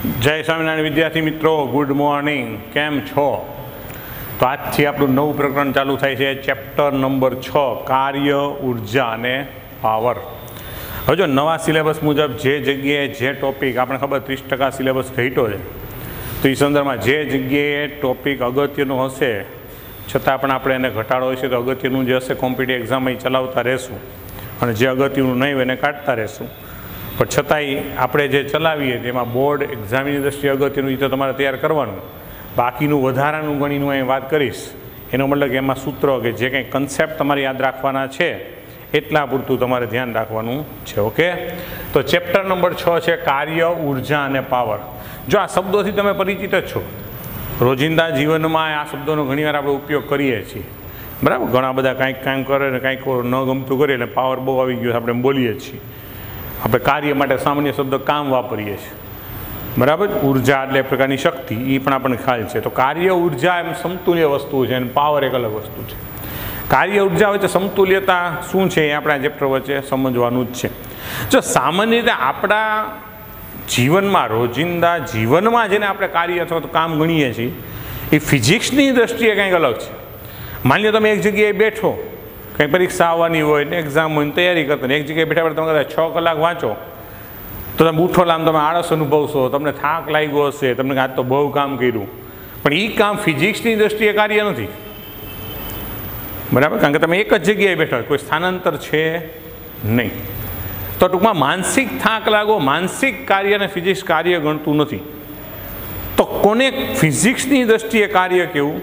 જય સ્વામિનારાયણ વિદ્યાર્થી મિત્રો, ગુડ મોર્નિંગ. કેમ છો? તો આજથી આપણું નવું પ્રકરણ ચાલુ થાય છે, ચેપ્ટર નંબર 6, કાર્ય, ઉર્જા અને પાવર. હવે જો નવા સિલેબસ મુજબ જે જગ્યાએ જે ટોપિક, આપણે ખબર 30% સિલેબસ ઘટ્યો છે, તો એ સંદર્ભમાં જે જગ્યાએ ટોપિક અગત્યનું હશે છતાં પણ આપણે એને ઘટાડો હશે તો અગત્યનું જે હશે કોમ્પિટિટિવ એક્ઝામ અહીં ચલાવતા રહેશું, અને જે અગત્યનું નહીં હોય એને કાઢતા રહેશું. પણ છતાંય આપણે જે ચલાવીએ તેમાં બોર્ડ એક્ઝામની દૃષ્ટિએ અગત્યનું એ તો તમારે તૈયાર કરવાનું. બાકીનું વધારાનું ગણીનું અહીં વાત કરીશ. એનો મતલબ કે એમાં સૂત્રો કે જે કંઈ કન્સેપ્ટ તમારે યાદ રાખવાના છે એટલા પૂરતું તમારે ધ્યાન રાખવાનું છે. ઓકે, તો ચેપ્ટર નંબર 6 છે કાર્ય, ઉર્જા અને પાવર. જો આ શબ્દોથી તમે પરિચિત જ છો, રોજિંદા જીવનમાં આ શબ્દોનો ઘણીવાર આપણે ઉપયોગ કરીએ છીએ, બરાબર. ઘણા બધા કાંઈક કામ કરે ને કાંઈક ન ગમતું કરીએ એટલે પાવર બહુ આવી ગયો આપણે એમ બોલીએ છીએ. આપણે કાર્ય માટે સામાન્ય શબ્દ કામ વાપરીએ છીએ, બરાબર. ઉર્જા એટલે એક પ્રકારની શક્તિ, એ પણ આપણને ખ્યાલ છે. તો કાર્ય ઉર્જા એમ સમતુલ્ય વસ્તુ છે અને પાવર એક અલગ વસ્તુ છે. કાર્ય ઉર્જા વચ્ચે સમતુલ્યતા શું છે એ આપણા ચેપ્ટર વચ્ચે સમજવાનું જ છે. જો સામાન્ય રીતે આપણા જીવનમાં, રોજિંદા જીવનમાં જેને આપણે કાર્ય અથવા તો કામ ગણીએ છીએ એ ફિઝિક્સની દ્રષ્ટિએ કંઈક અલગ છે. માની લો તમે એક જગ્યાએ બેઠો, કંઈ પરીક્ષા આવવાની હોય ને એક્ઝામ હોય ને તૈયારી કરતા ને એક જગ્યાએ બેઠા તમે કદાચ 6 કલાક વાંચો તો તમે ઉઠો લામ તમે આળસ અનુભવશો, તમને થાક લાગ્યો હશે, તમને આજ તો બહુ કામ કર્યું. પણ એ કામ ફિઝિક્સની દ્રષ્ટિએ કાર્ય નથી, બરાબર. કારણ કે તમે એક જ જગ્યાએ બેઠા, કોઈ સ્થાનાંતર છે નહીં. તો ટૂંકમાં માનસિક થાક લાગો, માનસિક કાર્યને ફિઝિક્સ કાર્ય ગણતું નથી. તો કોને ફિઝિક્સની દ્રષ્ટિએ કાર્ય કેવું,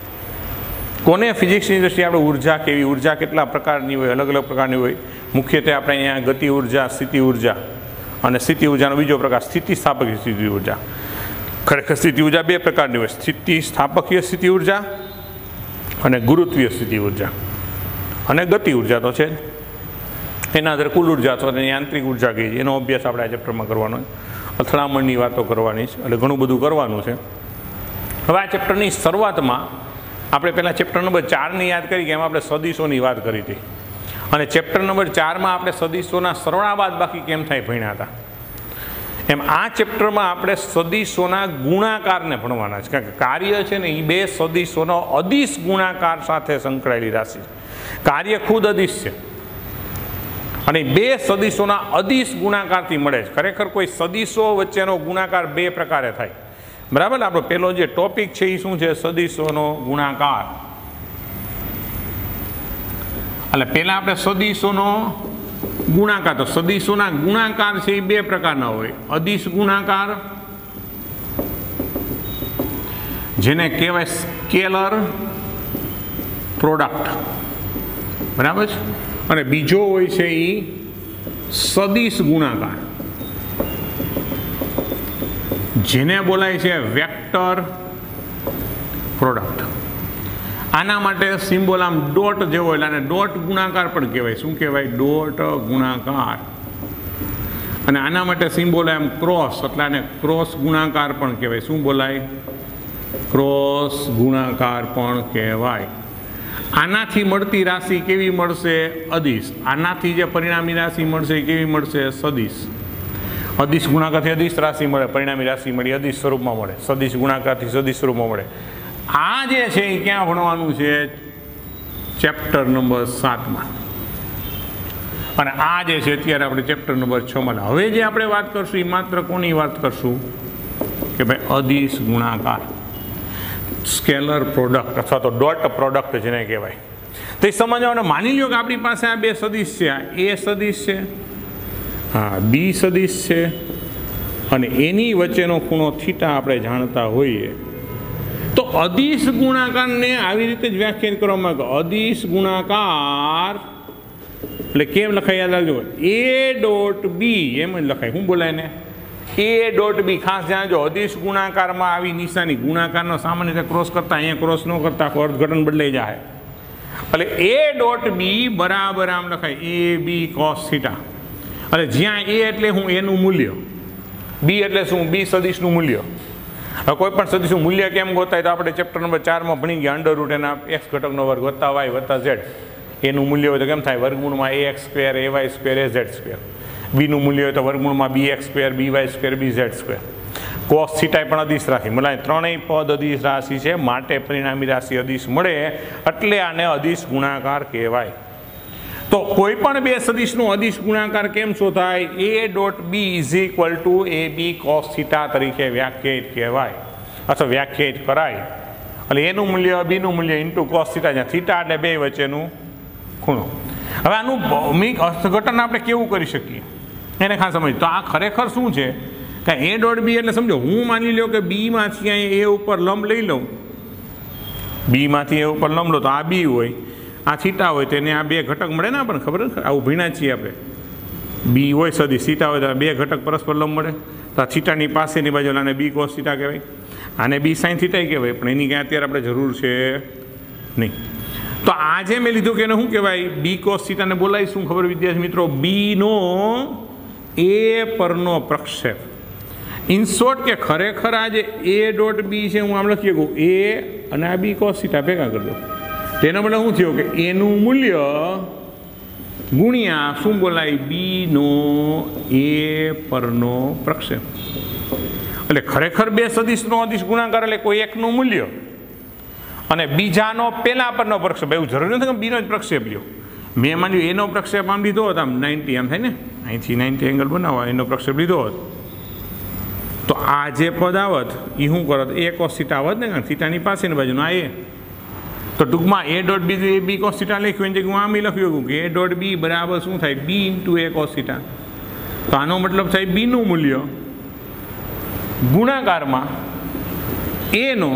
કોને ફિઝિક્સની દ્રષ્ટિએ આપણે ઉર્જા કેવી, ઉર્જા કેટલા પ્રકારની હોય, અલગ અલગ પ્રકારની હોય. મુખ્યત્વે આપણે અહીંયા ગતિ ઉર્જા, સ્થિતિ ઉર્જા, અને સ્થિતિ ઉર્જાનો બીજો પ્રકાર સ્થિતિ સ્થાપકીય સ્થિતિ ઉર્જા. ખરેખર સ્થિતિ ઉર્જા 2 પ્રકારની હોય, સ્થિતિ સ્થાપકીય સ્થિતિ ઉર્જા અને ગુરુત્વીય સ્થિતિ ઉર્જા. અને ગતિ ઉર્જા તો છે જ, એના આધારે કુલ ઉર્જા અથવા તેની યાંત્રિક ઉર્જા કહી છે. એનો અભ્યાસ આપણે આ ચેપ્ટરમાં કરવાનો છે. અથડામણની વાતો કરવાની છે, એટલે ઘણું બધું કરવાનું છે. હવે આ ચેપ્ટરની શરૂઆતમાં આપણે પહેલાં ચેપ્ટર નંબર 4ની યાદ કરી કે એમાં આપણે સદીશોની વાત કરી હતી, અને ચેપ્ટર નંબર 4માં આપણે સદીશોના સરવાળા બાદ બાકી કેમ થાય ભણ્યા હતા. એમ આ ચેપ્ટરમાં આપણે સદીશોના ગુણાકારને ભણવાના છે. કારણ કે કાર્ય છે ને એ 2 સદીશોનો અદિશ ગુણાકાર સાથે સંકળાયેલી રાશિ. કાર્ય ખુદ અદિશ છે અને 2 સદીશોના અદિશ ગુણાકારથી મળે છે. ખરેખર કોઈ સદીશો વચ્ચેનો ગુણાકાર 2 પ્રકારે થાય, બરાબર. આપણો પહેલો જે ટોપિક છે એ શું છે? સદીશોનો ગુણાકાર. એટલે પહેલાં આપણે સદીશોનો ગુણાકાર, તો સદીશોના ગુણાકાર છે એ 2 પ્રકારના હોય. અદિશ ગુણાકાર, જેને કહેવાય સ્કેલર પ્રોડક્ટ, બરાબર છે. અને બીજો હોય છે એ સદિશ ગુણાકાર, જેને બોલાય છે વેક્ટર પ્રોડક્ટ. આના માટે સિમ્બોલ આમ ડોટ જેવો, એટલે આને ડોટ ગુણાકાર પણ કહેવાય. શું કહેવાય? ડોટ ગુણાકાર. અને આના માટે સિમ્બોલ એમ ક્રોસ, એટલે આને ક્રોસ ગુણાકાર પણ કહેવાય. શું બોલાય? ક્રોસ ગુણાકાર પણ કહેવાય. આનાથી મળતી રાશિ કેવી મળશે? અદિશ. આનાથી જે પરિણામી રાશિ મળશે એ કેવી મળશે? સદિશ. અદિશ ગુણાકારથી અદિશ રાશિ મળે, પરિણામી રાશિ મળી અદિશ સ્વરૂપમાં મળે. સદિશ ગુણાકારથી સદિશ સ્વરૂપમાં મળે. આ જે છે એ ક્યાં ભણવાનું છે? ચેપ્ટર નંબર 7માં. અને આ જે છે અત્યારે આપણે ચેપ્ટર નંબર 6માં. હવે જે આપણે વાત કરશું એ માત્ર કોની વાત કરશું? કે ભાઈ અદિશ ગુણાકાર, સ્કેલર પ્રોડક્ટ અથવા તો ડોટ પ્રોડક્ટ જેને કહેવાય. તો એ સમજવાનું. માની લો કે આપણી પાસે આ 2 સદિશ છે, આ એ સદિશ છે, હા બી સદિશ છે, અને એની વચ્ચેનો ખૂણો થીટા આપણે જાણતા હોઈએ તો અદિશ ગુણાકારને આવી રીતે જ વ્યાખ્યાયિત કરવામાં આવે. અદિશ ગુણાકાર એટલે કેમ લખાય? યાદ રાખજો, એ ડોટ બી એમ જ લખાય. શું બોલાય ને? A dot B. ખાસ જાણજો, અદિશ ગુણાકારમાં આવી નિશાની, ગુણાકારનો સામાન્ય રીતે ક્રોસ કરતા, અહીંયા ક્રોસ ન કરતા અર્થઘટન બદલાઈ જાય. એટલે એ ડોટ બી બરાબર આમ લખાય, એ બી કોસ થીટા. એટલે જ્યાં એ એટલે હું એનું મૂલ્ય, બી એટલે શું? બી સદિશનું મૂલ્ય. હવે કોઈ પણ સદિશનું મૂલ્ય કેમ ગોતાય તો આપણે ચેપ્ટર નંબર 4માં ભણી ગયા. અંડર રૂટ એના એક્સ ઘટકનો વર્ગ વત્તા વાય વત્તા ઝેડ, એનું મૂલ્ય હોય તો કેમ થાય? વર્ગમૂળમાં ax², ay² az². બીનું મૂલ્ય હોય તો વર્ગમૂળમાં bx², by², bz². Cos theta પણ અદિશ રાશિ મળે, ત્રણેય પદ અદિશ રાશિ છે, માટે પરિણામી રાશિ અદિશ મળે એટલે આને અદિશ ગુણાકાર કહેવાય. તો કોઈ પણ બે સદિશનો અદિશ ગુણાકાર કેમ શોધાય? a dot b is equal to ab cos theta તરીકે વ્યાખ્યાયિત કહેવાય અથવા વ્યાખ્યાયિત કરાય. એટલે એનું મૂલ્ય બીનું મૂલ્ય ઇન્ટુ કોસ થીટા, જ્યાં થીટા એટલે બે વચ્ચેનું ખૂણો. હવે આનું ભૌમિક અર્થઘટન આપણે કેવું કરી શકીએ એને ખાસ સમજ. તો આ ખરેખર શું છે કે a ડોટ b એટલે સમજો, હું માની લો કે બીમાંથી અહીં a ઉપર લંબ લઈ લઉં, બીમાંથી a ઉપર લંબ લો તો આ b હોય, આ થીટા હોય, તેને આ બે ઘટક મળે ને આપણને ખબર ને, આવું ભીણા છીએ આપણે. બી હોય સદી થીટા હોય તો બે ઘટક પરસ્પર લંબ મળે, તો આ થીટાની પાસેની બાજુ આને બી કોસ થીટા કહેવાય, આને બી સાઇન થીટા કહેવાય, પણ એની કાંઈ અત્યારે આપણે જરૂર છે નહીં. તો આજે મેં લીધું કે એને શું કહેવાય? બી કોસ થીટાને બોલાય શું ખબર વિદ્યાર્થી મિત્રો? બીનો એ પરનો પ્રક્ષેપ. ઇન શોર્ટ કે ખરેખર આ જે એ ડોટ બી છે, હું આમ લખી શકું એ અને આ બી કોસ થીટા ભેગા કરી દો. તેનો મતલબ શું થયો કે એનું મૂલ્ય ગુણ્યા શું બોલાય? બીનો એ પરનો પ્રક્ષેપ. એટલે ખરેખર બે સદિશનો અદિશ ગુણાકાર એટલે કોઈ એકનું મૂલ્ય અને બીજાનો પેલા પરનો પ્રક્ષેપ. એવું જરૂરી નથી કે બીનો જ પ્રક્ષેપ લ્યો. મેં માન્યું એનો પ્રક્ષેપ આમ લીધો હોત, આમ 90 આમ થાય ને, અહીંથી 90 એંગલ બનાવવા, એનો પ્રક્ષેપ લીધો હોત તો આ જે પદ આવત એ શું કરત? એ કોસ થીટા આવત ને, કારણ થીટાની પાસેની બાજુનો આ એ. તો ટૂંકમાં A dot B B cos theta લખ્યું છે કે હું આમ લખ્યું કે એ ડોટ બી બરાબર શું થાય? B into A cos theta. તો આનો મતલબ થાય બીનું મૂલ્ય ગુણાકારમાં એનો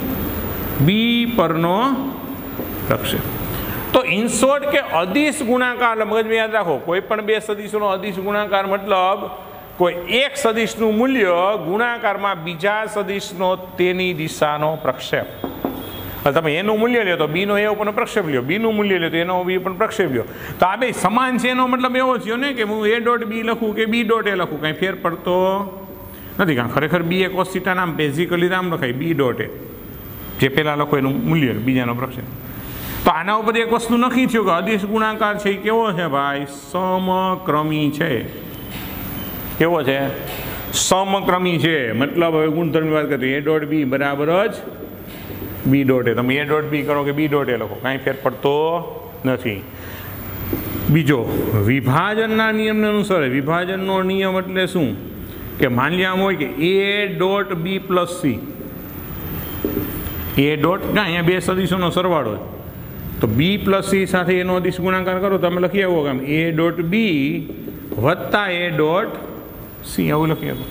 બી પરનો પ્રક્ષેપ. તો ઇન શોર્ટ કે અદિશ ગુણાકાર, મગજમાં યાદ રાખો, કોઈ પણ બે સદિશોનો અદિશ ગુણાકાર મતલબ કોઈ એક સદિશનું મૂલ્ય ગુણાકારમાં બીજા સદિશનો તેની દિશાનો પ્રક્ષેપ. તમે એનું મૂલ્ય લ્યો તો બીનો એ ઉપરનો પ્રક્ષેપ લ્યો, બીનું મૂલ્ય લ્યો તો એનો બી ઉપર પ્રક્ષેપ લ્યો. તો આ બે સમાન છે, એનો મતલબ એવો થયો ને કે હું એ ડોટ બી લખું કે બી ડોટ એ લખું, કાંઈ ફેર પડતો નથી. કારણ ખરેખર બી એ કોસ થીટા નામ બેઝિકલી નામ લખાય બી ડોટ એ, જે પહેલાં લખો એનું મૂલ્ય બીજાનો પ્રક્ષેપ. તો આના ઉપર એક વસ્તુ નક્કી થયું કે અદિશ ગુણાકાર છે એ કેવો છે ભાઈ? સમક્રમી છે. કેવો છે? સમક્રમી છે. મતલબ હવે ગુણધર્મની વાત કરીએ, એ ડોટ બી બરાબર જ બી ડોટ એ. તમે એ ડોટ બી કરો કે બી ડોટ એ લખો, કાંઈ ફેર પડતો નથી. બીજો વિભાજનના નિયમને અનુસાર, વિભાજનનો નિયમ એટલે શું કે માની લે આમ હોય કે A dot B plus C, A dot ના અહીંયા બે સદિશોનો સરવાળો, તો બી પ્લસ સી સાથે એનો અદિશ ગુણાકાર કરો, તમે લખી આવો કે આમ એ ડોટ બી વત્તા એ ડોટ સી, આવું લખી આવો.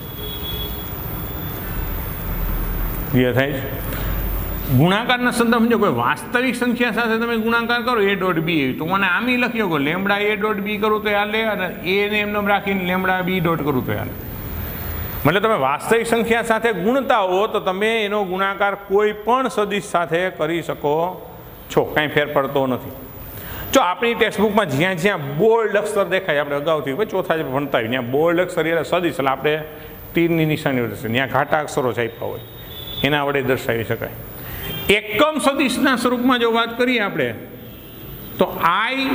ક્લિયર થાય છે? ગુણાકારના સંદર્ભમાં જો કોઈ વાસ્તવિક સંખ્યા સાથે તમે ગુણાકાર કરો એ ડોટ બી, તો મને આમ લખી શકો લેમડા એ ડોટ બી કરું તો હાલે, અને એને એમને રાખીને લેમડા બી ડોટ કરું તો હાલે. મતલબ તમે વાસ્તવિક સંખ્યા સાથે ગુણતા હો તો તમે એનો ગુણાકાર કોઈ પણ સદિશ સાથે કરી શકો છો, કાંઈ ફેર પડતો નથી. જો આપણી ટેક્સ્ટબુકમાં જ્યાં જ્યાં બોલ્ડ અક્ષર દેખાય, આપણે અગાઉથી ચોથા ભણતા હોય ત્યાં બોલ્ડ અક્ષર એટલે સદિશ, એટલે આપણે તીરની નિશાની રહેશે, ત્યાં ઘાટા અક્ષરો છાપ્યા હોય એના વડે દર્શાવી શકાય. એકમ સદિશના સ્વરૂપમાં જો વાત કરીએ આપણે તો આઈ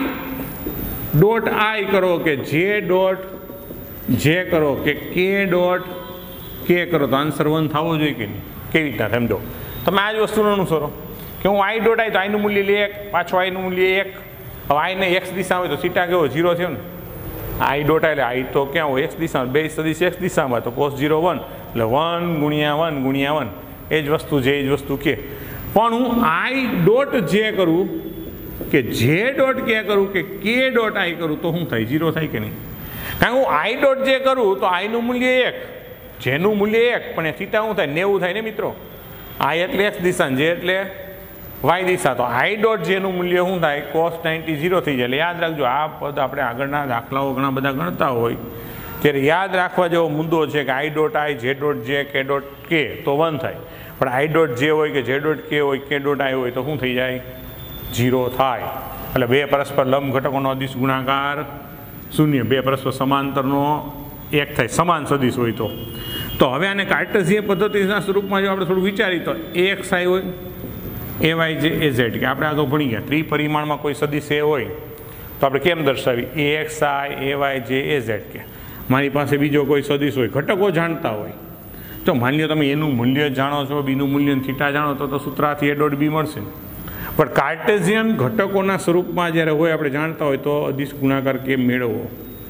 ડોટ આઈ કરો કે જે ડોટ જે કરો કે કે ડોટ કે કરો તો આન્સર 1 થવો જોઈએ કે નહીં? કેવી રીતના સમજો? તમે આ જ વસ્તુનો અનુસરો કે હું આઈ ડોટ આઈ તો આઈનું મૂલ્ય 1, પાછું આઈનું મૂલ્ય 1. હવે આઈને એક્સ દિશા હોય તો થીટા કેવો? 0 થયો ને. આઈ ડોટ આઈ એટલે આઈ તો ક્યાં હોય? એક્સ દિશામાં, બે સદિશ એક્સ દિશામાં, તો કોસ 0 1 એટલે 1 ગુણ્યા 1 ગુણ્યા 1, એ જ વસ્તુ જે, એ જ વસ્તુ કે. પણ હું આઈ ડોટ જે કરું કે જે ડોટ કે કરું કે ડોટ આઈ કરું તો શું થાય? 0 થાય કે નહીં? કારણ કે હું આઈ ડોટ જે કરું તો આઈનું મૂલ્ય 1, જેનું મૂલ્ય 1, પણ એ થીટા શું થાય? 90 થાય ને મિત્રો. આઈ એટલે એક્સ દિશા, જે એટલે વાય દિશા, તો આઈ ડોટ જેનું મૂલ્ય શું થાય? કોસ 90 0 થઈ જાય. એટલે યાદ રાખજો, આ પદ આપણે આગળના દાખલાઓ ઘણા બધા ગણતા હોય ત્યારે યાદ રાખવા જેવો મુદ્દો છે કે આઈ ડોટ આઈ, જે ડોટ જે, કે ડોટ કે તો 1 થાય, પણ આઈ ડોટ જે હોય કે જે ડોટ કે હોય કે ડોટ આઈ હોય તો શું થઈ જાય? 0 થાય. એટલે બે પરસ્પર લંબ ઘટકોનો અદિશ ગુણાકાર 0, બે પરસ્પર સમાંતરનો 1 થાય, સમાન સદિશ હોય તો. તો હવે આને કાર્ટેશિયન પદ્ધતિના સ્વરૂપમાં જો આપણે થોડું વિચારીએ તો એક્સ આઈ હોય, એ વાય જે એ ઝેડ, કે આપણે આગળ ભણી ગયા ત્રિપરિમાણમાં કોઈ સદિશ એ હોય તો આપણે કેમ દર્શાવી? એ એક્સ આઈ એ વાય જે એ ઝેડ. કે મારી પાસે બીજો કોઈ સદિશ હોય, ઘટકો જાણતા હોય જો માની લો તમે એનું મૂલ્ય જાણો છો, બીનું મૂલ્ય થીટા જાણો તો સૂત્રથી a ડોટ b મળશે. પણ કાર્ટેશિયન ઘટકોના સ્વરૂપમાં જ્યારે હોય આપણે જાણતા હોય તો અદિશ ગુણાકાર કેમ મેળવવો?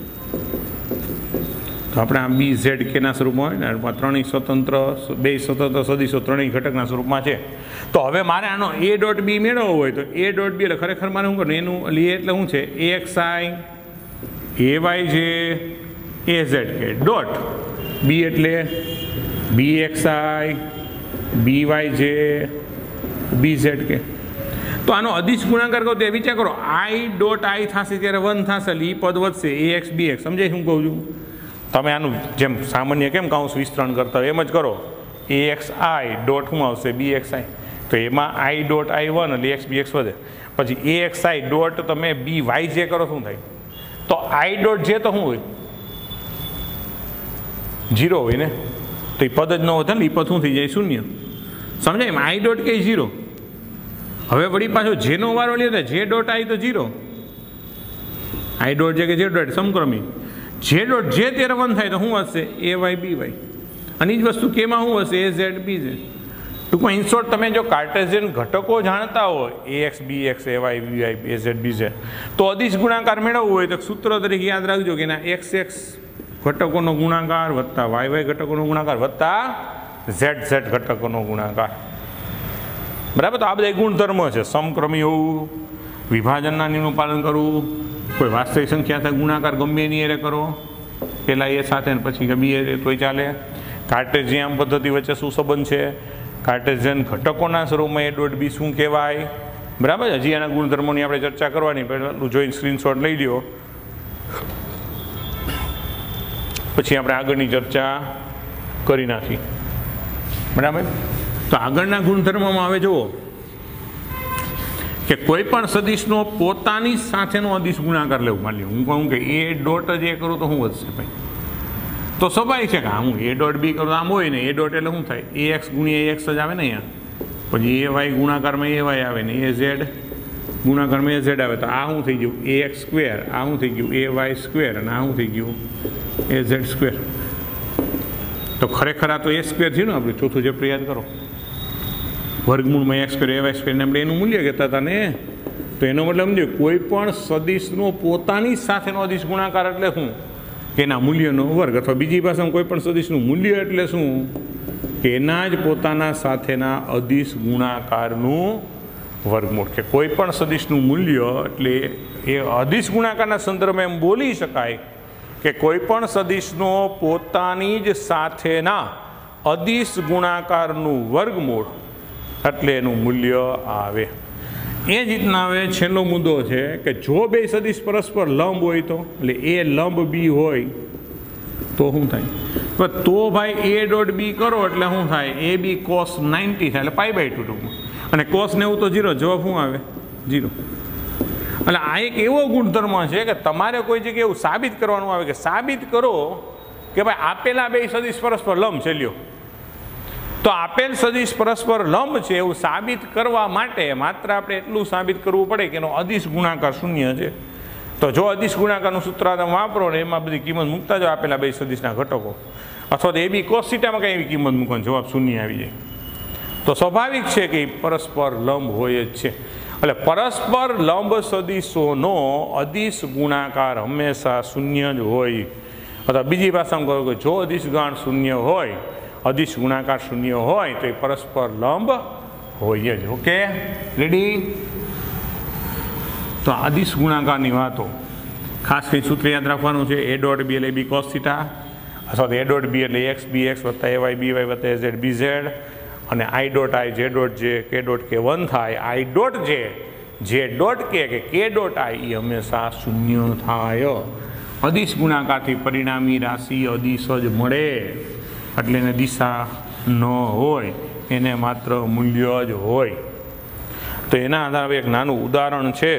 તો આપણે આ બી ઝેડ કેના સ્વરૂપમાં હોય ને, ત્રણેય સ્વતંત્ર બે સ્વતંત્ર સદીશો ત્રણેય ઘટકના સ્વરૂપમાં છે. તો હવે મારે આનો a ડોટ બી મેળવવો હોય તો a ડોટ બી એટલે ખરેખર મારે શું કરવું? એનું એ એટલે શું છે? axi ay જે az કે ડોટ બી એટલે bxi by જે bz કે. તો આનો અદિશ ગુણાકાર કરો તો વિચાર કરો, i ડોટ i થશે ત્યારે 1 થશે એટલે એ પદ વધશે ax bx. સમજાય શું કહું છું? તમે આનું જેમ સામાન્ય કેમ કૌંસ વિસ્તરણ કરતા હોય એમ જ કરો. axi ડોટ શું આવશે? bxi. તો એમાં i ડોટ i1 એટલે x bx વધે. પછી axi ડોટ તમે by જે કરો શું થાય? તો i ડોટ જે તો શું હોય? 0 હોય ને, તો એ પદ જ ન વધે ને, એ પદ શું થઈ જાય? 0. સમજાય? i ડોટ કે 0. હવે વળી પાછો જેનો વારો લે તો જે ડોટ i તો 0. i ડોટ જે કે જે ડોટ સમક્રમી જે ડોટ જે ત્યારે 1 થાય તો શું હશે? ay by. અને એ જ વસ્તુ કેમાં શું હશે? az bz. ટૂંકમાં ઇનશોર્ટ તમે જો કાર્ટેશિયન ઘટકો જાણતા હોય ax bx ay by az bz તો અદિશ ગુણાકાર મેળવવું હોય તો સૂત્ર તરીકે યાદ રાખજો કે એના xx ઘટકોનો ગુણાકાર વત્તા yy ઘટકોનો ગુણાકાર વત્તા zz ઘટકોનો ગુણાકાર. બરાબર? તો આ બધા ગુણધર્મો છે. સમક્રમી હોવું, વિભાજનના નિયમનું પાલન કરવું, કોઈ વાસ્તવિક સંખ્યા સાથે ગુણાકાર ગમે એની એરે કરો, પહેલાં એ સાથે ને પછી બી એ તોય ચાલે. કાર્ટેશિયન પદ્ધતિ વચ્ચે શું સંબંધ છે? કાર્ટેશિયન ઘટકોના સ્વરૂપમાં a ડોટ બી શું કહેવાય? બરાબર? હજી આના ગુણધર્મોની આપણે ચર્ચા કરવાની, પહેલાં જોઈને સ્ક્રીનશોટ લઈ લ્યો, પછી આપણે આગળની ચર્ચા કરી નાખી. બરાબર? તો આગળના ગુણધર્મમાં હવે જુઓ કે કોઈ પણ સદિશનો પોતાની સાથેનો અદિશ ગુણાકાર લેવું. માની લો હું કહું કે a ડોટ જ એ કરું તો શું વધશે ભાઈ? તો સ્વાભાવિક છે કે હું a ડોટ બી કરું આમ હોય ને, a ડોટ એટલે શું થાય? ax ગુણ્યા ax જ આવે ને અહીંયા. પછી ay ગુણાકારમાં ay આવે ને, az ગુણાકારમાં az આવે. તો આ શું થઈ ગયું? ax square. આ શું થઈ ગયું? ay square. અને આ શું થઈ ગયું? az square. તો ખરેખર આ તો a સ્ક્વેર થયું ને આપણે ચોથું ચેપ્ટર યાદ કરો. વર્ગમૂળમાં x સ્ક્વેર ay સ્ક્વેર ને આપણે એનું મૂલ્ય કહેતા હતા ને. તો એનો મતલબ સમજો, કોઈ પણ સદિશનો પોતાની સાથેનો અદિશ ગુણાકાર એટલે શું? કે એના મૂલ્યનો વર્ગ. અથવા બીજી ભાષામાં કોઈ પણ સદિશનું મૂલ્ય એટલે શું? કે એના જ પોતાના સાથેના અદિશ ગુણાકારનું વર્ગમૂળ. કે કોઈ પણ સદિશનું મૂલ્ય એટલે એ અદિશ ગુણાકારના સંદર્ભમાં એમ બોલી શકાય કે કોઈ પણ સદિશનો પોતાની જ સાથેના અદિશ ગુણાકારનું વર્ગમૂળ એટલે એનું મૂલ્ય આવે. એ જ રીતના હવે છેલ્લો મુદ્દો છે કે જો બે સદિશ પરસ્પર લંબ હોય તો, એટલે એ લંબ બી હોય તો શું થાય? તો ભાઈ a ડોટ બી કરો એટલે શું થાય? a બી cos 90 થાય એટલે પાઈ બાય 2 ટૂંકમાં. અને cos 90 તો 0. જવાબ શું આવે? 0. એટલે આ એક એવો ગુણધર્મ છે કે તમારે કોઈ જગ્યાએ એવું સાબિત કરવાનું આવે કે સાબિત કરો કે ભાઈ આપેલા બે સદિશ પરસ્પર લંબ છે લ્યો. તો આપેલ સદિશ પરસ્પર લંબ છે એવું સાબિત કરવા માટે માત્ર આપણે એટલું સાબિત કરવું પડે કે એનો અદિશ ગુણાકાર 0 છે. તો જો અદિશ ગુણાકારનું સૂત્ર તમે વાપરો ને એમાં બધી કિંમત મૂકતા જાઓ આપેલા બે સદિશના ઘટકો, અથવા તો એ બી cos થીટામાં કંઈ એવી કિંમત મૂકવાનો જવાબ 0 આવી જાય. તો સ્વાભાવિક છે કે પરસ્પર લંબ હોય જ છે. એટલે પરસ્પર લંબ સદિશોનો અદિશ ગુણાકાર હંમેશા 0 જ હોય. અથવા બીજી ભાષામાં કહો કે જો અદિશ ગાણ 0 હોય, અદિશ ગુણાકાર 0 હોય તો એ પરસ્પર લંબ હોય જ. Okay, ready? તો અદિશ ગુણાકારની વાતો ખાસ કરી સૂત્ર યાદ રાખવાનું છે. a ડોટ બી એટલે બી cos થીટા, અથવા તો a ડોટ બી એટલે x bx વત્તા ay by વત્તા az bz, અને i dot i j dot j k dot k 1 થાય. i dot j dot k dot i એ હંમેશા 0 થાય. અદિશ ગુણાકારથી પરિણામી રાશિ અદિશ જ મળે, એટલે એને દિશા ન હોય, એને માત્ર મૂલ્ય જ હોય. તો એના આધારે એક નાનું ઉદાહરણ છે.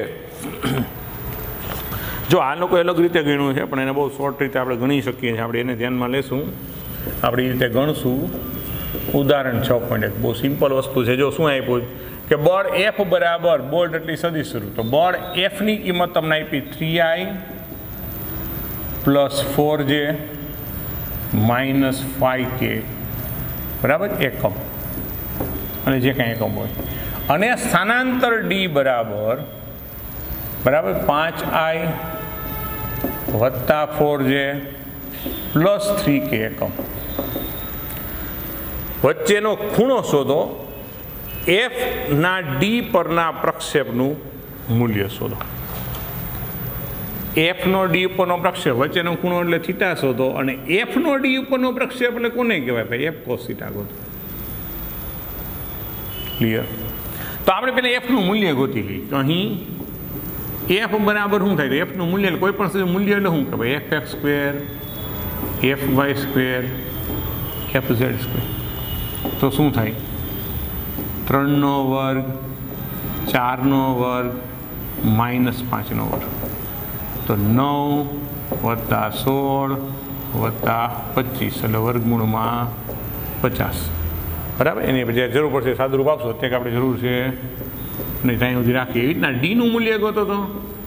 જો આ લોકો અલગ રીતે ગણ્યું છે પણ એને બહુ શોર્ટ રીતે આપણે ગણી શકીએ છીએ. આપણે એને ધ્યાનમાં લેશું, આપણી રીતે ગણશું. ઉદાહરણ 6.1 બહુ સિમ્પલ વસ્તુ છે. જો શું આપ્યું કે બળ F બરાબર બોલ્ડ એટલી સદિશ સ્વરૂપ. તો બળ Fની કિંમત તમને આપી 3i + 4j - 5k બરાબર, એકમ અને જે કાંઈ એકમ હોય. અને સ્થાનાંતર ડી બરાબર 5i વત્તા 4j પ્લસ 3k એકમ. વચ્ચેનો ખૂણો શોધો, એફ ના ડી પરના પ્રક્ષેપનું મૂલ્ય શોધો. એફ નો ડી ઉપરનો પ્રક્ષેપ, વચ્ચેનો ખૂણો એટલે થીટા શોધો, અને એફ નો ડી ઉપરનો પ્રક્ષેપ એટલે કોને કહેવાય ભાઈ? એફ કોસ થીટા ગોતો. ક્લિયર? તો આપણે પહેલાં એફનું મૂલ્ય ગોતી લઈએ. તો અહીં એફ બરાબર શું થાય? તો એફનું મૂલ્ય કોઈ પણ મૂલ્ય એટલે શું કે ભાઈ? F x square, f y square, f z square. તો શું થાય? 3નો વર્ગ, 4નો વર્ગ, -5નો વર્ગ. તો 9 વત્તા 16 વત્તા 25 એટલે વર્ગમૂળમાં 50. બરાબર. એની પછી જરૂર પડશે સાદુરૂપ આપશો ત્યાં આપણે જરૂર છે નહીં, ત્યાં સુધી રાખીએ. એવી રીતના ડીનું મૂલ્ય ગોતો તો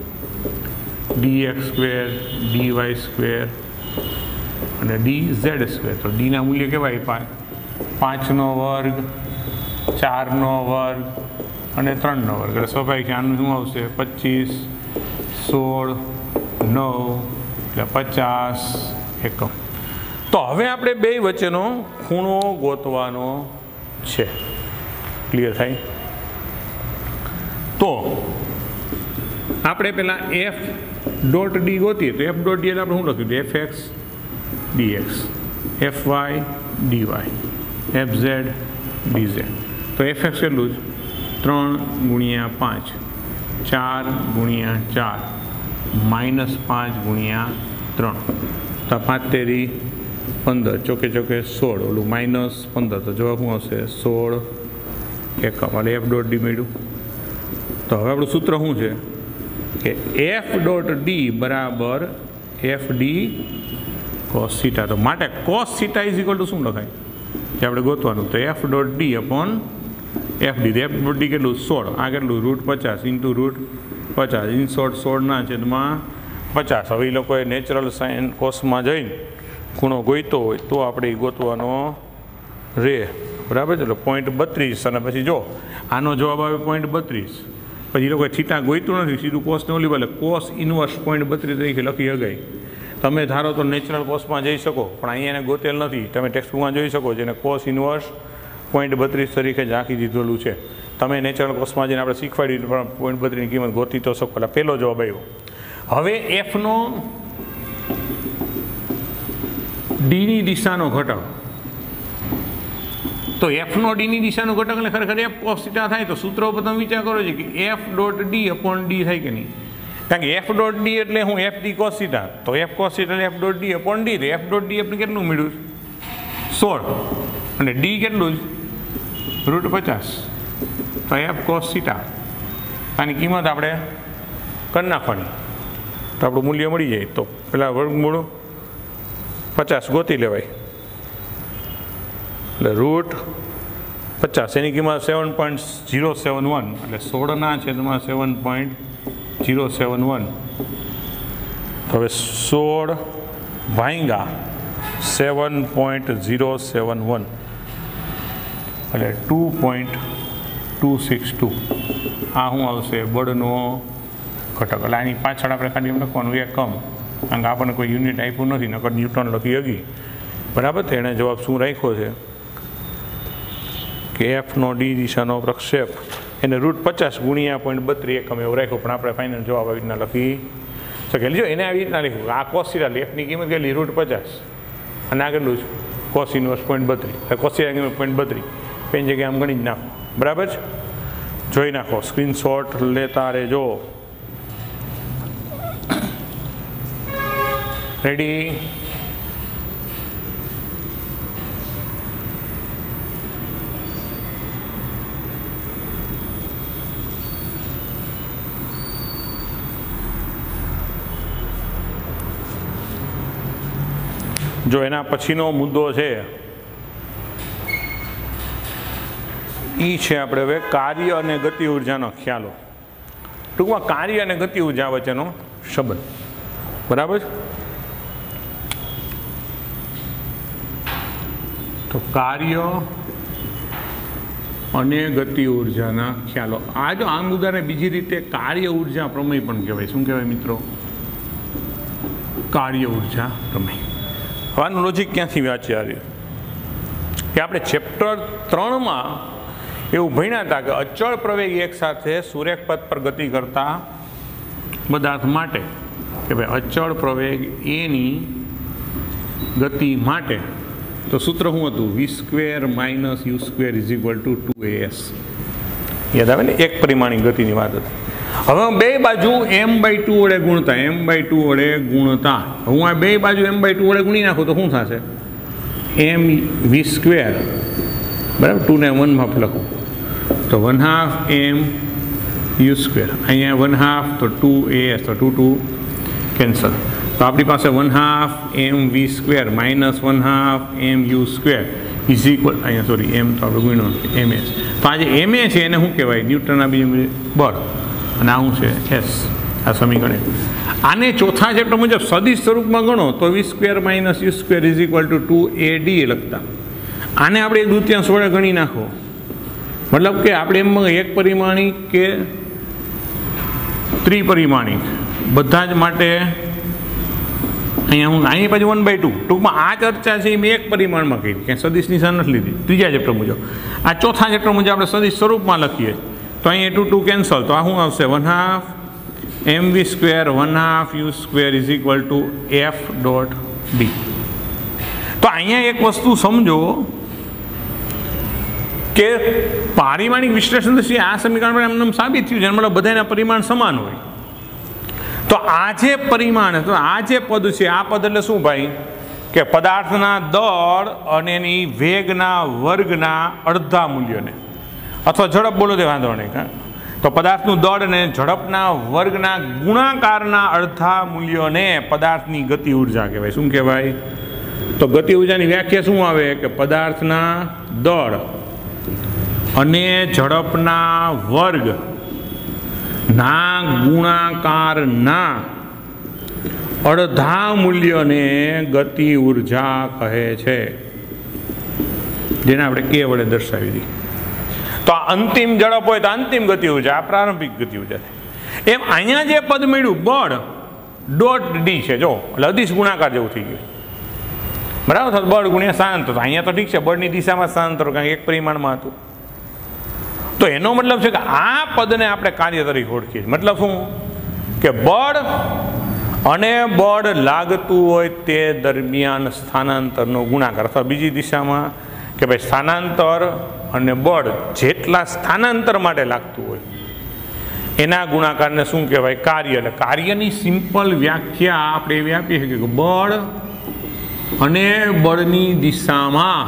dx સ્ક્વેર, dy સ્ક્વેર અને dz સ્ક્વેર. તો ડીના મૂલ્ય કેવાય? 5નો વર્ગ, 4નો વર્ગ અને 3નો વર્ગ. એટલે સ્વાભાવિક આનું શું આવશે? 25, 16, 9 એટલે 50 એકમ. તો હવે આપણે બે વચ્ચેનો ખૂણો ગોતવાનો છે. ક્લિયર થાય? તો આપણે પહેલાં એફ ડોટ ડી ગોતીએ. તો એફ ડોટ ડી એટલે આપણે શું લખ્યું? F x dx, f y dy, f z dz. તો એફ એક્સ એટલું જ 3 ગુણ્યા 5, 4 ગુણ્યા 4, -5 ગુણ્યા 3. તો 5 તેરી 15, ચોકે ચોકે 16, ઓલું -15. તો જવાબ શું આવશે? 16 એકમ. એટલે એફ ડોટ ડી મળ્યું. તો હવે આપણું સૂત્ર શું છે કે એફ ડોટ ડી બરાબર એફ ડી કોસ થીટા. તો માટે cos theta is equal to શું લખાય? કે આપણે ગોતવાનું. તો f dot d upon f d. F dot d કેટલું? 16. આ કેટલું? √50 ઇન્ટુ √50. ઇન શોર્ટ 16ના છેદમાં 50. હવે એ લોકોએ નેચરલ સાઇન કોસમાં જઈને ખૂણો ગોઈતો હોય તો આપણે એ ગોતવાનો રે. બરાબર છે? એટલે 0.32. અને પછી જો આનો જવાબ આવે 0.32, પછી એ લોકોએ થીટા ગોઈતું નથી, સીધું કોસને ઓલી એટલે કોસ ઇન્વર્સ 0.32 તરીકે લખી શકાય. તમે ધારો તો નેચરલ કોસમાં જઈ શકો, પણ અહીંયા એને ગોતેલ નથી. તમે ટેક્સ્ટબુકમાં જોઈ શકો જેને કોસ ઇન્વર્સ 0.32 તરીકે જ આંકી દીધેલું છે. તમે નેચરલ કોસમાં જઈને આપણે શીખવાડી પણ 0.32ની કિંમત ગોતી તો શકો. એટલે પહેલો જવાબ આવ્યો. હવે એફનો ડીની દિશાનો ઘટક. તો એફનો ડીની દિશાનો ઘટક એટલે ખરેખર એફ કોસ થીટા થાય. તો સૂત્ર ઉપર તમે વિચાર કરો છો કે f dot d upon d થાય કે નહીં? કારણ કે એફ ડોટ ડી એટલે હું એફ ડી કોસ થીટા. તો એફ કોસ થીટા એટલે f dot d upon d. તો એફ ડોટ ડી આપણે કેટલું મળ્યું? 16. અને ડી કેટલું જ? √50. તો એફ કોસ થીટા આની કિંમત આપણે કરી નાખવાની. તો આપણું મૂલ્ય મળી જાય. તો પેલા વર્ગમૂળ 50 ગોતી લેવાય. એટલે √50 એની કિંમત 7.071. એટલે 16ના છેદમાં 7.071. હવે 16 ભાંગા 7.071 એટલે 2.262. આ શું આવશે? બળનો ઘટક. એટલે આની પાછળ આપણે ખાલી એમ લખવાનું એકમ, કારણ કે આપણને કોઈ યુનિટ આપ્યું નથી, નકર ન્યૂટન લખી હકી. બરાબર. તો એણે જવાબ શું રાખ્યો છે કે એફનો ડી દિશાનો પ્રક્ષેપ એને √50 ગુણ્યા 0.32 એકમ એવો રાખ્યો. પણ આપણે ફાઇનલ જવાબ આવી રીતના લખી શકેલી. જો એને આવી રીતના લખ્યું આ કોસ થીટા એફની કિંમત કેટલી? √50 અને આ કેટલું છે? Cos inverse 0.32. કોસ થીટા કિંમત 0.32. પેન જગ્યાએ આમ ગણી જ નાખો. બરાબર છે? જોઈ નાખો, સ્ક્રીનશોટ લેતા રહેજો. રેડી? જો એના પછીનો મુદ્દો છે એ છે આપણે હવે કાર્ય અને ગતિ ઉર્જાનો ખ્યાલો. ટૂંકમાં કાર્ય અને ગતિ ઉર્જા વચ્ચેનો સંબંધ. બરાબર. તો કાર્ય અને ગતિ ઉર્જાના ખ્યાલો. આ જો આ મુદ્દાને બીજી રીતે કાર્ય ઉર્જા પ્રમેય પણ કહેવાય. શું કહેવાય મિત્રો? કાર્ય ઉર્જા પ્રમેય. આનું લોજિક ક્યાંથી વાંચ્યા કે આપણે ચેપ્ટર 3માં એવું ભણ્યા હતા કે અચળ પ્રવેગ એક સાથે સુરેખ પથ પર ગતિ કરતા પદાર્થ માટે કે ભાઈ અચળ પ્રવેગ એની ગતિ માટે તો સૂત્ર શું હતું? v² - u² = 2as. યાદ આવે ને? એક પરિમાણી ગતિની વાત હતી. હવે બે બાજુ m/2 વડે ગુણતા m/2 વડે ગુણતા હું આ બે બાજુ m/2 વડે ગુણી નાખું તો શું થશે? mv², બરાબર? 2 ને 1 માં લખું તો 1/2 mu². અહીંયા 1/2 તો 2as, તો 2 કેન્સલ. તો આપણી પાસે 1/2 mv² - 1/2 mu² ઇઝ ઇક્વલ, અહીંયા સોરી m તો આપણે ગુણ્યો ms. તો આ જે ma છે એને શું કહેવાય? ન્યૂટનના બીજું બળ. અને આ શું છે? s. આ સમીકરણ. આને ચોથા ચેપ્ટર મુજબ સદિશ સ્વરૂપમાં ગણો તો v² - u² = 2ad લખતા. આને આપણે એક દૂતીયાંશ વડે ગણી નાખો, મતલબ કે આપણે એમ એક પરિમાણી કે ત્રિપરિમાણિક બધા જ માટે અહીંયા અહીં પછી 1/2. ટૂંકમાં આ ચર્ચા છે એ મેં એક પરિમાણમાં કરી, ક્યાંય સદિશ નિશાન નથી લીધી ત્રીજા ચેપ્ટર મુજબ. આ ચોથા ચેપ્ટર મુજબ આપણે સદિશ સ્વરૂપમાં લખીએ તો અહીંયા 2 કેન્સલ. તો આ શું આવશે? 1/2 mv² - 1/2 u² = f.d. તો અહીંયા એક વસ્તુ સમજો કે પારિમાણિક વિશ્લેષણ દ્રષ્ટિએ આ સમીકરણ પણ એમને સાબિત થયું છે, મતલબ બધાના પરિમાણ સમાન હોય. તો આ જે પરિમાણ, તો આ જે પદ છે, આ પદ એટલે શું ભાઈ? કે પદાર્થના દળ અને એની વેગના વર્ગના અડધા મૂલ્યોને, અથવા ઝડપ બોલો તે વાંધો નહીં. તો પદાર્થનું દળ અને ઝડપના વર્ગના ગુણાકારના અડધા મૂલ્યોને પદાર્થની ગતિ ઉર્જા કહેવાય. શું કહેવાય? તો ગતિ ઉર્જાની વ્યાખ્યા શું આવે? કે પદાર્થના દળ અને ઝડપના વર્ગ ના ગુણાકારના અડધા મૂલ્યને ગતિ ઉર્જા કહે છે, જેને આપણે કે વડે દર્શાવી દઈએ. તો આ અંતિમ ઝડપ હોય તો અંતિમ ગતિ ઉર્જા, આ પ્રારંભિક ગતિ ઉર્જા. એમ અહીંયા જે પદ મળ્યું બળ .d છે, જો એટલે અદિશ ગુણાકાર જેવું થઈ ગયું, બરાબર? તો બળ ગુણ્યા સ્થાનાંતર. તો અહીંયા તો ઠીક છે, બળની દિશામાં સ્થાનાંતર કારણ કે એક પરિમાણમાં હતું. તો એનો મતલબ છે કે આ પદને આપણે કાર્ય તરીકે ઓળખીએ. મતલબ શું? કે બળ અને બળ લાગતું હોય તે દરમિયાન સ્થાનાંતરનો ગુણાકાર, અથવા બીજી દિશામાં કે ભાઈ સ્થાનાંતર અને બળ જેટલા સ્થાનાંતર માટે લાગતું હોય એના ગુણાકારને શું કહેવાય? કાર્ય. એટલે કાર્યની સિમ્પલ વ્યાખ્યા આપણે એવી આપી શકીએ કે બળ અને બળની દિશામાં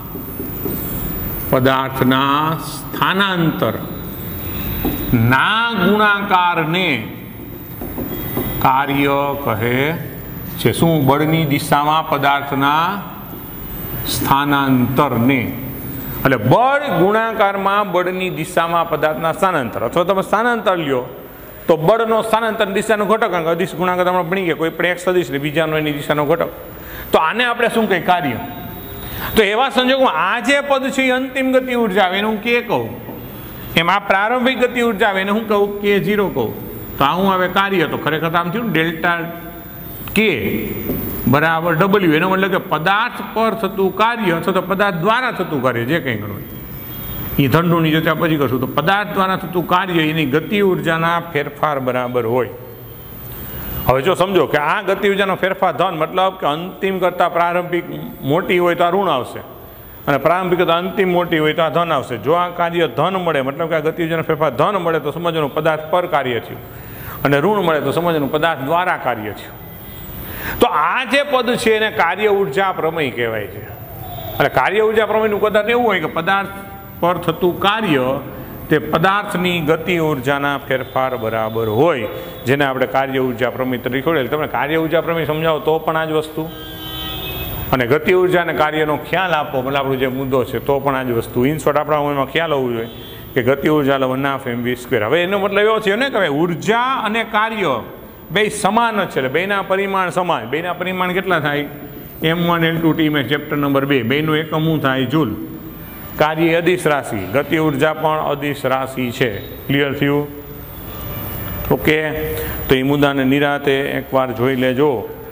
પદાર્થના સ્થાનાંતર ના ગુણાકારને કાર્ય કહે છે. શું? બળની દિશામાં પદાર્થના સ્થાનાંતરને. એટલે બળ ગુણાકારમાં બળની દિશામાં પદાર્થના સ્થાનાંતર, અથવા તમે સ્થાનાંતર લ્યો તો બળનો સ્થાનાંતર દિશાનો ઘટક, કારણ કે અદિશ ગુણાકાર આપણે ભણી ગયા, કોઈ પણ એક સદિશ એટલે બીજાનો એની દિશાનો ઘટક. તો આને આપણે શું કહીએ? કાર્ય. તો એવા સંજોગોમાં આ જે પદ છે એ અંતિમ ગતિ ઉર્જા આવે એને હું કે કહું, એમ આ પ્રારંભિક ગતિ ઉર્જા આવે એને હું કહું? k0 કહું. તો આ હું આવે કાર્ય. તો ખરેખર આમ થયું ડેલ્ટા k બરાબર w. એનો મતલબ કે પદાર્થ પર થતું કાર્ય અથવા તો પદાર્થ દ્વારા થતું કાર્ય, જે કંઈ ગણો એ ધનની જતા પછી કરશું. તો પદાર્થ દ્વારા થતું કાર્ય એની ગતિ ઉર્જાના ફેરફાર બરાબર હોય. હવે જો સમજો કે આ ગતિ ઉર્જાનો ફેરફાર ધન, મતલબ કે અંતિમ કરતાં પ્રારંભિક મોટી હોય તો આ ઋણ આવશે, અને પ્રારંભિક કરતાં અંતિમ મોટી હોય તો આ ધન આવશે. જો આ કાર્ય ધન મળે, મતલબ કે આ ગતિ ઉર્જાનો ફેરફાર ધન મળે તો સમજવાનું પદાર્થ પર કાર્ય થયું, અને ઋણ મળે તો સમજવાનું પદાર્થ દ્વારા કાર્ય થયું. તો આ જે પદ છે એને કાર્ય ઉર્જા પ્રમેય કહેવાય છે. એટલે કાર્ય ઉર્જા પ્રમેયનું કદાચ એવું હોય કે પદાર્થ પર થતું કાર્ય તે પદાર્થની ગતિ ઉર્જાના ફેરફાર બરાબર હોય, જેને આપણે કાર્ય ઉર્જા પ્રમેય તરીકે ઓળખીએ. તમે કાર્ય ઉર્જા પ્રમેય સમજાવો તો પણ આ જ વસ્તુ, અને ગતિ ઉર્જા અને કાર્યનો ખ્યાલ આપો, મતલબ આપણો જે મુદ્દો છે તો પણ આ જ વસ્તુ. ઇન શોર્ટ આપણા એમાં ખ્યાલ હોવું જોઈએ કે ગતિ ઉર્જા 1/2 mv². હવે એનો મતલબ એવો થયો ને કે ઉર્જા અને કાર્ય બે સમાન જ છે, એટલે બેના પરિમાણ સમાન. બેના પરિમાણ કેટલા થાય? M1L2T में चैप्टर नंबर 2 बेનું એકમ શું થાય જૂલ કાર્ય અદિશ રાશિ ગતિ ઉર્જા પણ અદિશ રાશિ છે ક્લિયર થયું ઓકે તો એ મુદ્દાને નિરાતે એકવાર જોઈ લેજો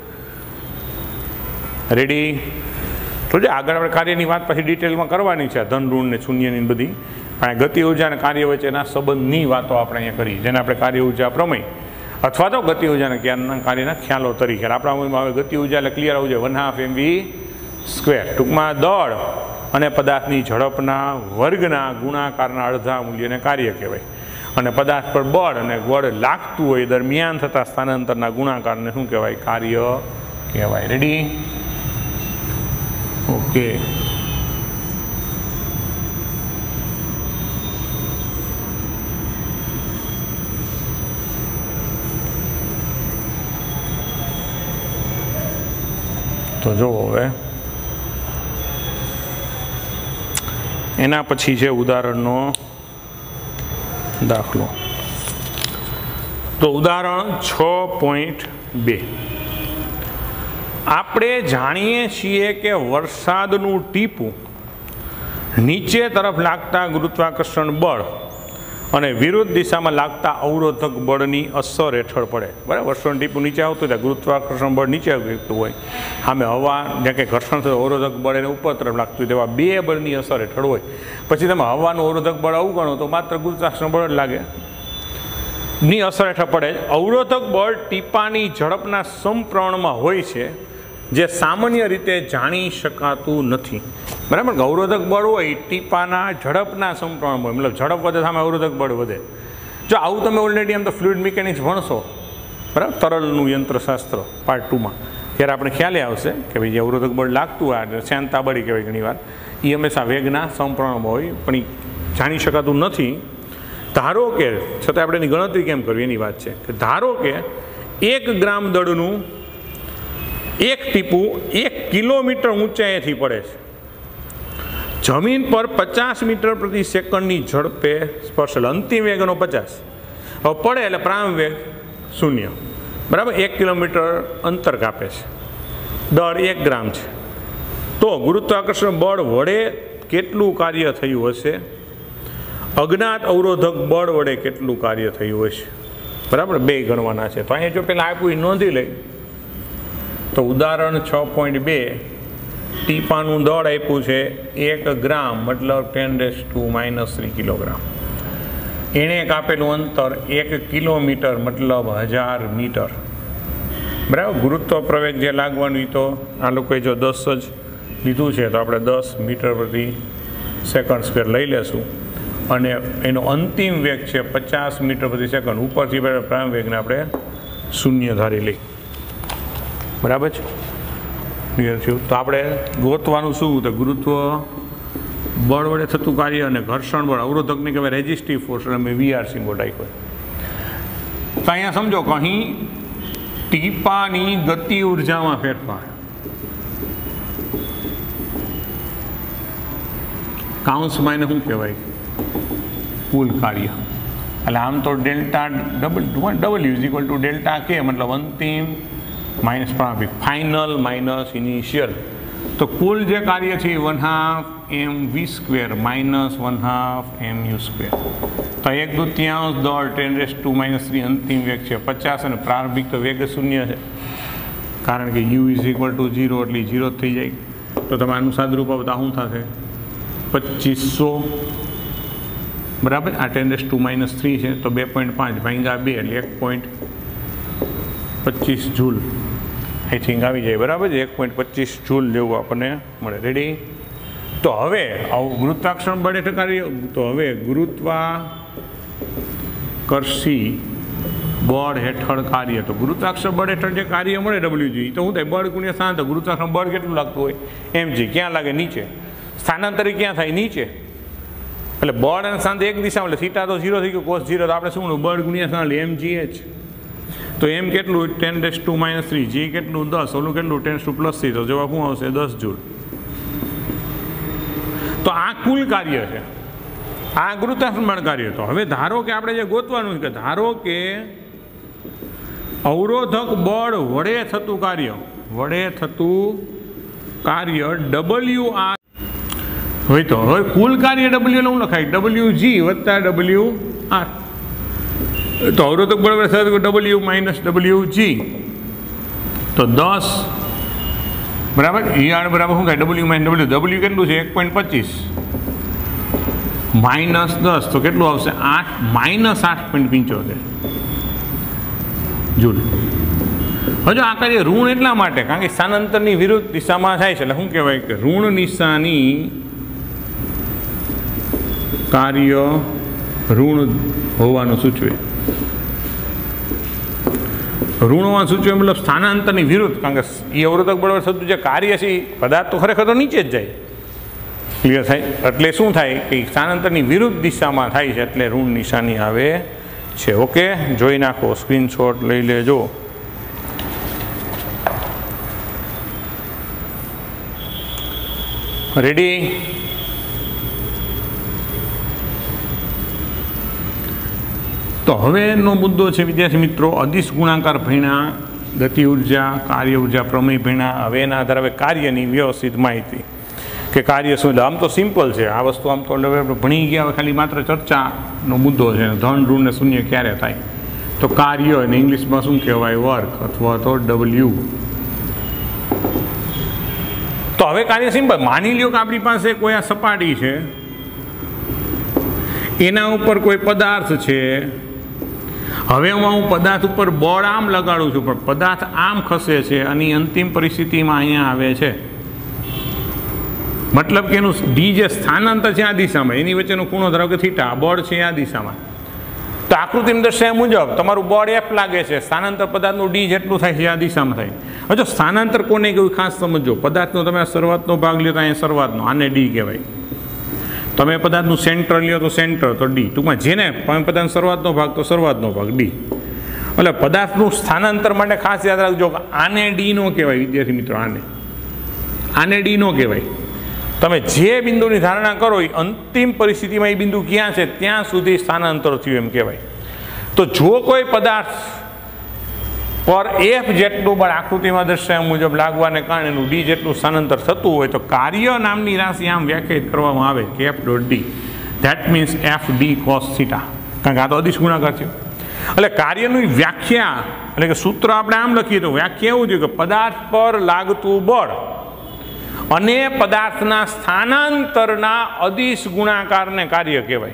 રેડી તો જે આગળ આપણે કાર્યની વાત પછી ડિટેલમાં કરવાની છે ધન ઋણ ને શૂન્યની બધી પણ ગતિ ઉર્જા અને કાર્ય વચ્ચેના સંબંધની વાતો આપણે અહીંયા કરી જેને આપણે કાર્ય ઉર્જા પ્રમેય અથવા તો ગતિ ઉર્જા અને કાર્યના ખ્યાલો તરીકે આપણા હવે ગતિ ઉર્જા એટલે ક્લિયર આવવું જોઈએ 1/2 mv². ટૂંકમાં દળ અને પદાર્થની ઝડપના વર્ગના ગુણાકારના અડધા મૂલ્યને કાર્ય કહેવાય અને પદાર્થ પર બળ અને બળ લાગતું હોય દરમિયાન થતા સ્થાનાંતરના ગુણાકારને શું કહેવાય કાર્ય કહેવાય રેડી ઓકે તો જો હવે એના પછી છે ઉદાહરણનો દાખલો તો ઉદાહરણ 6.2 આપણે જાણીએ છીએ કે વરસાદનું ટીપું નીચે તરફ લાગતા ગુરુત્વાકર્ષણ બળ અને વિરુદ્ધ દિશામાં લાગતા અવરોધક બળની અસર હેઠળ પડે બરાબર વરસાદનું ટીપું નીચે આવતું હોય ગુરુત્વાકર્ષણ બળ નીચે આવતું હોય સામે હવા જ્યાં કે ઘર્ષણ થતું અવરોધક બળ એને ઉપર તરફ લાગતું હોય તેવા બે બળની અસર હેઠળ હોય પછી તમે હવાનું અવરોધક બળ અવગણો તો માત્ર ગુરુત્વાકર્ષણ બળ જ લાગે ની અસર હેઠળ પડે અવરોધક બળ ટીપાની ઝડપના સમપ્રમાણમાં હોય છે જે સામાન્ય રીતે જાણી શકાતું નથી બરાબર અવરોધક બળ હોય ટીપાના ઝડપના સમપ્રમાણમાં હોય મતલબ ઝડપ વધે સામે અવરોધક બળ વધે જો આવું તમે ઓલરેડી આમ તો ફ્લુઇડ મિકેનિક્સ ભણશો બરાબર તરલનું યંત્રશાસ્ત્ર પાર્ટ 2માં ત્યારે આપણે ખ્યાલે આવશે કે ભાઈ જે અવરોધક બળ લાગતું હોય શાંતા બળી કહેવાય ઘણીવાર એ હંમેશા વેગના સમપ્રમાણમાં હોય પણ એ જાણી શકાતું નથી ધારો કે છતાં આપણે એની ગણતરી કેમ કરવી એની વાત છે કે ધારો કે 1 ગ્રામ દળનું એક ટીપું 1 કિલોમીટર ઊંચાઈથી પડે છે જમીન પર 50 મીટર પ્રતિ સેકન્ડની ઝડપે સ્પર્શેલ અંતિમ વેગ એનો 50 હવે પડે એટલે પ્રારંભ વેગ 0 બરાબર 1 કિલોમીટર અંતર કાપે છે દળ 1 ગ્રામ છે તો ગુરુત્વાકર્ષણ બળ વડે કેટલું કાર્ય થયું હશે અજ્ઞાત અવરોધક બળ વડે કેટલું કાર્ય થયું હશે બરાબર બે ગણવાના છે તો અહીંયા જો પહેલાં આપ્યું એ નોંધી લઈ તો ઉદાહરણ 6.2 ટીપાનું દળ આપ્યું છે 1 ગ્રામ મતલબ 10⁻³ કિલોગ્રામ એણે કાપેલું અંતર 1 કિલોમીટર મતલબ 1000 મીટર બરાબર ગુરુત્વ પ્રવેગ જે લાગવાનું તો આ લોકોએ જો 10 જ લીધું છે તો આપણે 10 મીટર પ્રતિ સેકન્ડ સ્ક્વેર લઈ લેશું અને એનો અંતિમ વેગ છે 50 મીટર પ્રતિ સેકન્ડ ઉપરથી પ્રારંભ વેગને આપણે 0 ધારી લઈ બરાબર છે ક્લિયર થયું તો આપણે ગોતવાનું શું તો ગુરુત્વ બળ વડે થતું કાર્ય અને ઘર્ષણ બળ અવરોધકને કહેવાય રેઝિસ્ટિવ ફોર્સ અમે VR સિમ્બોલ રાખ્યો તો અહીંયા સમજો કે અહીં ટીપાની ગતિ ઉર્જામાં ફેરફાર કાઉન્સમાં એને શું કહેવાય કુલ કાર્ય એટલે આમ તો ડેલ્ટા W=ડેલ્ટા કે મતલબ અંતિમ માઇનસ પ્રારંભિક ફાઇનલ માઇનસ ઇનિશિયલ તો કુલ જે કાર્ય છે 1/2 mv² માઇનસ 1/2 mu². તો 1/2 દળ 10⁻³ અંતિમ વેગ છે 50 અને પ્રારંભિક તો વેગ 0 છે કારણ કે u = 0 એટલે 0 થઈ જાય તો તમે આનું સાદુરૂપ આપતા શું થશે 2500 બરાબર આ 10⁻³ છે તો 2.5 ભાગ્યા 2 એટલે 1.25 જૂલ આઈ થિંક આવી જાય બરાબર છે 1.25 જૂલ જેવું આપણને મળે રેડી તો હવે આવું ગુરુત્વાકર્ષણ બળ હેઠળ કાર્ય તો હવે ગુરુત્વાકર્ષી બળ હેઠળ કાર્ય તો ગુરુત્વાકર્ષણ બળ હેઠળ જે કાર્ય મળે WG તો શું થાય બળ ગુણ્યા સ્થાનાંતર ગુરુત્વાકર્ષણ બળ કેટલું લાગતું હોય mg ક્યાં લાગે નીચે સ્થાનાંતરિત ક્યાં થાય નીચે એટલે બળ અને સ્થાનાંતર એક દિશામાં એટલે થીટા તો 0 થઈ ગયું cos 0 તો આપણે શું બળ ગુણ્યા સ્થાનાંતર mgh તો એમ કેટલું 10⁻³ જી કેટલું 10 ઓલું કેટલું 10⁻³ તો જવાબ શું આવશે 10 જૂલ તો આ કુલ કાર્ય છે આ ગુરુત્વાકર્ષણ કાર્ય તો હવે ધારો કે આપણે જે ગોતવાનું છે કે ધારો કે અવરોધક બળ વડે થતું કાર્ય WR હોય તો હવે કુલ કાર્ય W એટલે શું લખાય WG વત્તા WR. તો અવરોધક બરાબર W માઇનસ WG તો 10 બરાબર ER બરાબર શું થાય W માઇનસ W કેટલું છે 1.25 માઇનસ 10 તો કેટલું આવશે 8 માઇનસ 8.75 જૂલ. હજુ આ કાર્ય ઋણ એટલા માટે કારણ કે સ્થાનાંતરની વિરુદ્ધ દિશામાં થાય છે એટલે શું કહેવાય કે ઋણ નિશાની કાર્ય ઋણ હોવાનું સૂચવે. ઋણ હોવાનું સૂચવે મતલબ સ્થાનાંતરની વિરુદ્ધ કારણ કે એ અવરોધક બરાબર થતું જે કાર્ય છે પદાર્થ તો ખરેખર તો નીચે જ જાય. ક્લિયર થાય એટલે શું થાય કે સ્થાનાંતરની વિરુદ્ધ દિશામાં થાય છે એટલે ઋણ નિશાની આવે છે. ઓકે જોઈ નાખો સ્ક્રીનશોટ લઈ લેજો. રેડી. તો હવેનો મુદ્દો છે વિદ્યાર્થી મિત્રો અદિશ ગુણાકાર ભણ્યા, ગતિ ઉર્જા, કાર્ય ઉર્જા, પ્રમેય ભણ્યા. હવે એના આધારે હવે કાર્યની વ્યવસ્થિત માહિતી કે કાર્ય શું. આમ તો સિમ્પલ છે આ વસ્તુ, આમ તો ભણી ગયા હવે ખાલી માત્ર ચર્ચાનો મુદ્દો છે. ધન ઋણ ને શૂન્ય ક્યારે થાય તો કાર્ય અને ઇંગ્લિશમાં શું કહેવાય વર્ક અથવા તો W. તો હવે કાર્ય સિમ્પલ. માની લ્યો કે આપણી પાસે કોઈ આ સપાટી છે, એના ઉપર કોઈ પદાર્થ છે. હવે હું પદાર્થ ઉપર બળ આમ લગાડું છું પણ પદાર્થ આમ ખસે છે અને અંતિમ પરિસ્થિતિમાં અહીંયા આવે છે. મતલબ કે એનું ડી જે સ્થાનાંતર છે આ દિશામાં, એની વચ્ચેનો ખૂણો ધારો કે થીટા, બળ છે આ દિશામાં. તો આકૃતિમાં દર્શાવ્યા મુજબ તમારું બળ F લાગે છે, સ્થાનાંતર પદાર્થનું ડી જેટલું થાય છે આ દિશામાં થાય. હવે સ્થાનાંતર કોને કહ્યું ખાસ સમજો. પદાર્થનો તમે શરૂઆતનો ભાગ લ્યો તો અહીંયા શરૂઆતનો, આને ડી કહેવાય. તમે પદાર્થનું સેન્ટર લ્યો તો સેન્ટર તો ડી. ટૂંકમાં જેને પદાર્થનો શરૂઆતનો ભાગ તો શરૂઆતનો ભાગ ડી. એટલે પદાર્થનું સ્થાનાંતર માટે ખાસ યાદ રાખજો કે આને ડી નો કહેવાય વિદ્યાર્થી મિત્રો. આને ડી નો કહેવાય. તમે જે બિંદુની ધારણા કરો એ અંતિમ પરિસ્થિતિમાં એ બિંદુ ક્યાં છે ત્યાં સુધી સ્થાનાંતર થયું એમ કહેવાય. તો જો કોઈ પદાર્થ પર F જેટલું બળ આકૃતિમાં દર્શાવ્યા મુજબ લાગવાને કારણે એનું ડી જેટલું સ્થાનાંતર થતું હોય તો કાર્ય નામની રાશિ આમ વ્યાખ્યાયિત કરવામાં આવે કે F dot d. That means FD cos theta. કારણ કે આ તો અદિશ ગુણાકાર છે. એટલે કાર્યની વ્યાખ્યા એટલે કે સૂત્ર આપણે આમ લખીએ તો વ્યાખ્યા એવું છે કે પદાર્થ પર લાગતું બળ અને પદાર્થના સ્થાનાંતરના અદિશ ગુણાકારને કાર્ય કહેવાય.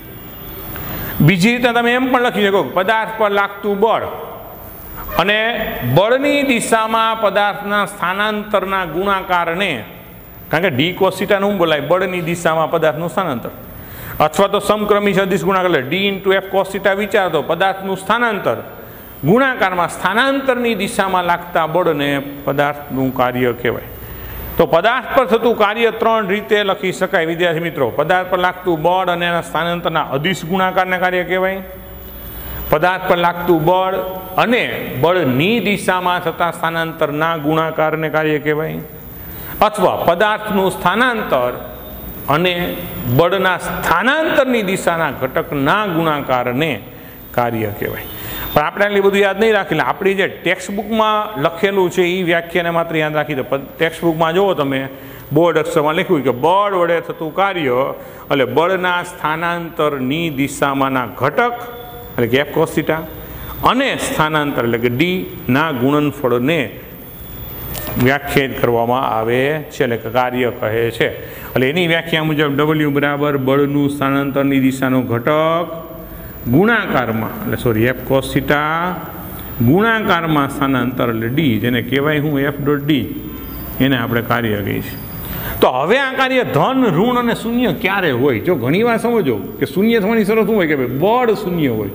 બીજી રીતે તમે એમ પણ લખી શકો પદાર્થ પર લાગતું બળ અને બળની દિશામાં પદાર્થના સ્થાનાંતરના ગુણાકારને, કારણ કે ડી કોસ થીટાનું શું બોલાય બળની દિશામાં પદાર્થનું સ્થાનાંતર, અથવા તો સમક્રમી સદિશ ગુણાકાર એટલે d into F cos theta વિચારતો પદાર્થનું સ્થાનાંતર ગુણાકારમાં સ્થાનાંતરની દિશામાં લાગતા બળને પદાર્થનું કાર્ય કહેવાય. તો પદાર્થ પર થતું કાર્ય ત્રણ રીતે લખી શકાય વિદ્યાર્થી મિત્રો. પદાર્થ પર લાગતું બળ અને એના સ્થાનાંતરના અદિશ ગુણાકારને કાર્ય કહેવાય. પદાર્થ પર લાગતું બળ અને બળની દિશામાં થતા સ્થાનાંતરના ગુણાકારને કાર્ય કહેવાય. અથવા પદાર્થનું સ્થાનાંતર અને બળના સ્થાનાંતરની દિશાના ઘટકના ગુણાકારને કાર્ય કહેવાય. પણ આપણે આટલી બધું યાદ નહીં રાખી. આપણી જે ટેક્સ્ટ બુકમાં લખેલું છે એ વ્યાખ્યાને માત્ર યાદ રાખી દો. ટેક્સ્ટ બુકમાં જુઓ તમે બોર્ડ અક્ષરમાં લખ્યું કે બળ વડે થતું કાર્ય એટલે બળના સ્થાનાંતરની દિશામાંના ઘટક એટલે કે F cos થીટા અને સ્થાનાંતર એટલે કે ડી ના ગુણનફળને વ્યાખ્યાયિત કરવામાં આવે છે એટલે કે કાર્ય કહે છે. એટલે એની વ્યાખ્યા મુજબ W બરાબર બળનું સ્થાનાંતરની દિશાનો ઘટક ગુણાકારમાં એટલે F cos થીટા ગુણાકારમાં સ્થાનાંતર એટલે ડી, જેને કહેવાય હું F ડોટ ડી, એને આપણે કાર્ય કહીશું. તો હવે આ કાર્ય ધન ઋણ અને શૂન્ય ક્યારે હોય? જો ઘણી વાર સમજો કે શૂન્ય થવાની શરત શું હોય કે ભાઈ બળ શૂન્ય હોય,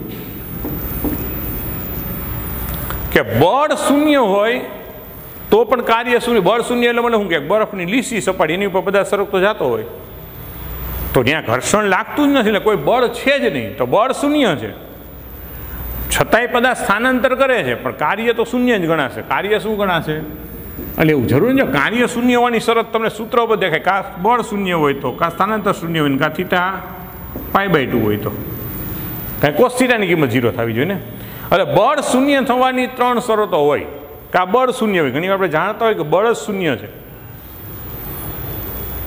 કે બળ શૂન્ય હોય તો પણ કાર્ય શૂન્ય. બળ શૂન્ય એટલે મને શું કે બરફની લીસી સપાટી એની ઉપર પદાર્થ સરકતો જતો હોય તો ત્યાં ઘર્ષણ લાગતું જ નથી એટલે કોઈ બળ છે જ નહીં, તો બળ શૂન્ય છે. છતાંય પદાર્થ સ્થાનાંતર કરે છે પણ કાર્ય તો શૂન્ય જ ગણાશે. કાર્ય શું ગણાશે? એટલે એવું જરૂર નથી કાર્ય શૂન્ય હોવાની શરત તમને સૂત્ર ઉપર દેખાય. કા બળ શૂન્ય હોય તો, કા સ્થાનાંતર શૂન્ય હોય, કા થીટા π/2 હોય તો, કાંઈ કોસ થીટાની કિંમત 0 થવી જોઈએ ને. એટલે બળ શૂન્ય થવાની ત્રણ શરતો હોય. કા બળ શૂન્ય હોય, ઘણી વાર આપણે જાણતા હોય કે બળ જ શૂન્ય છે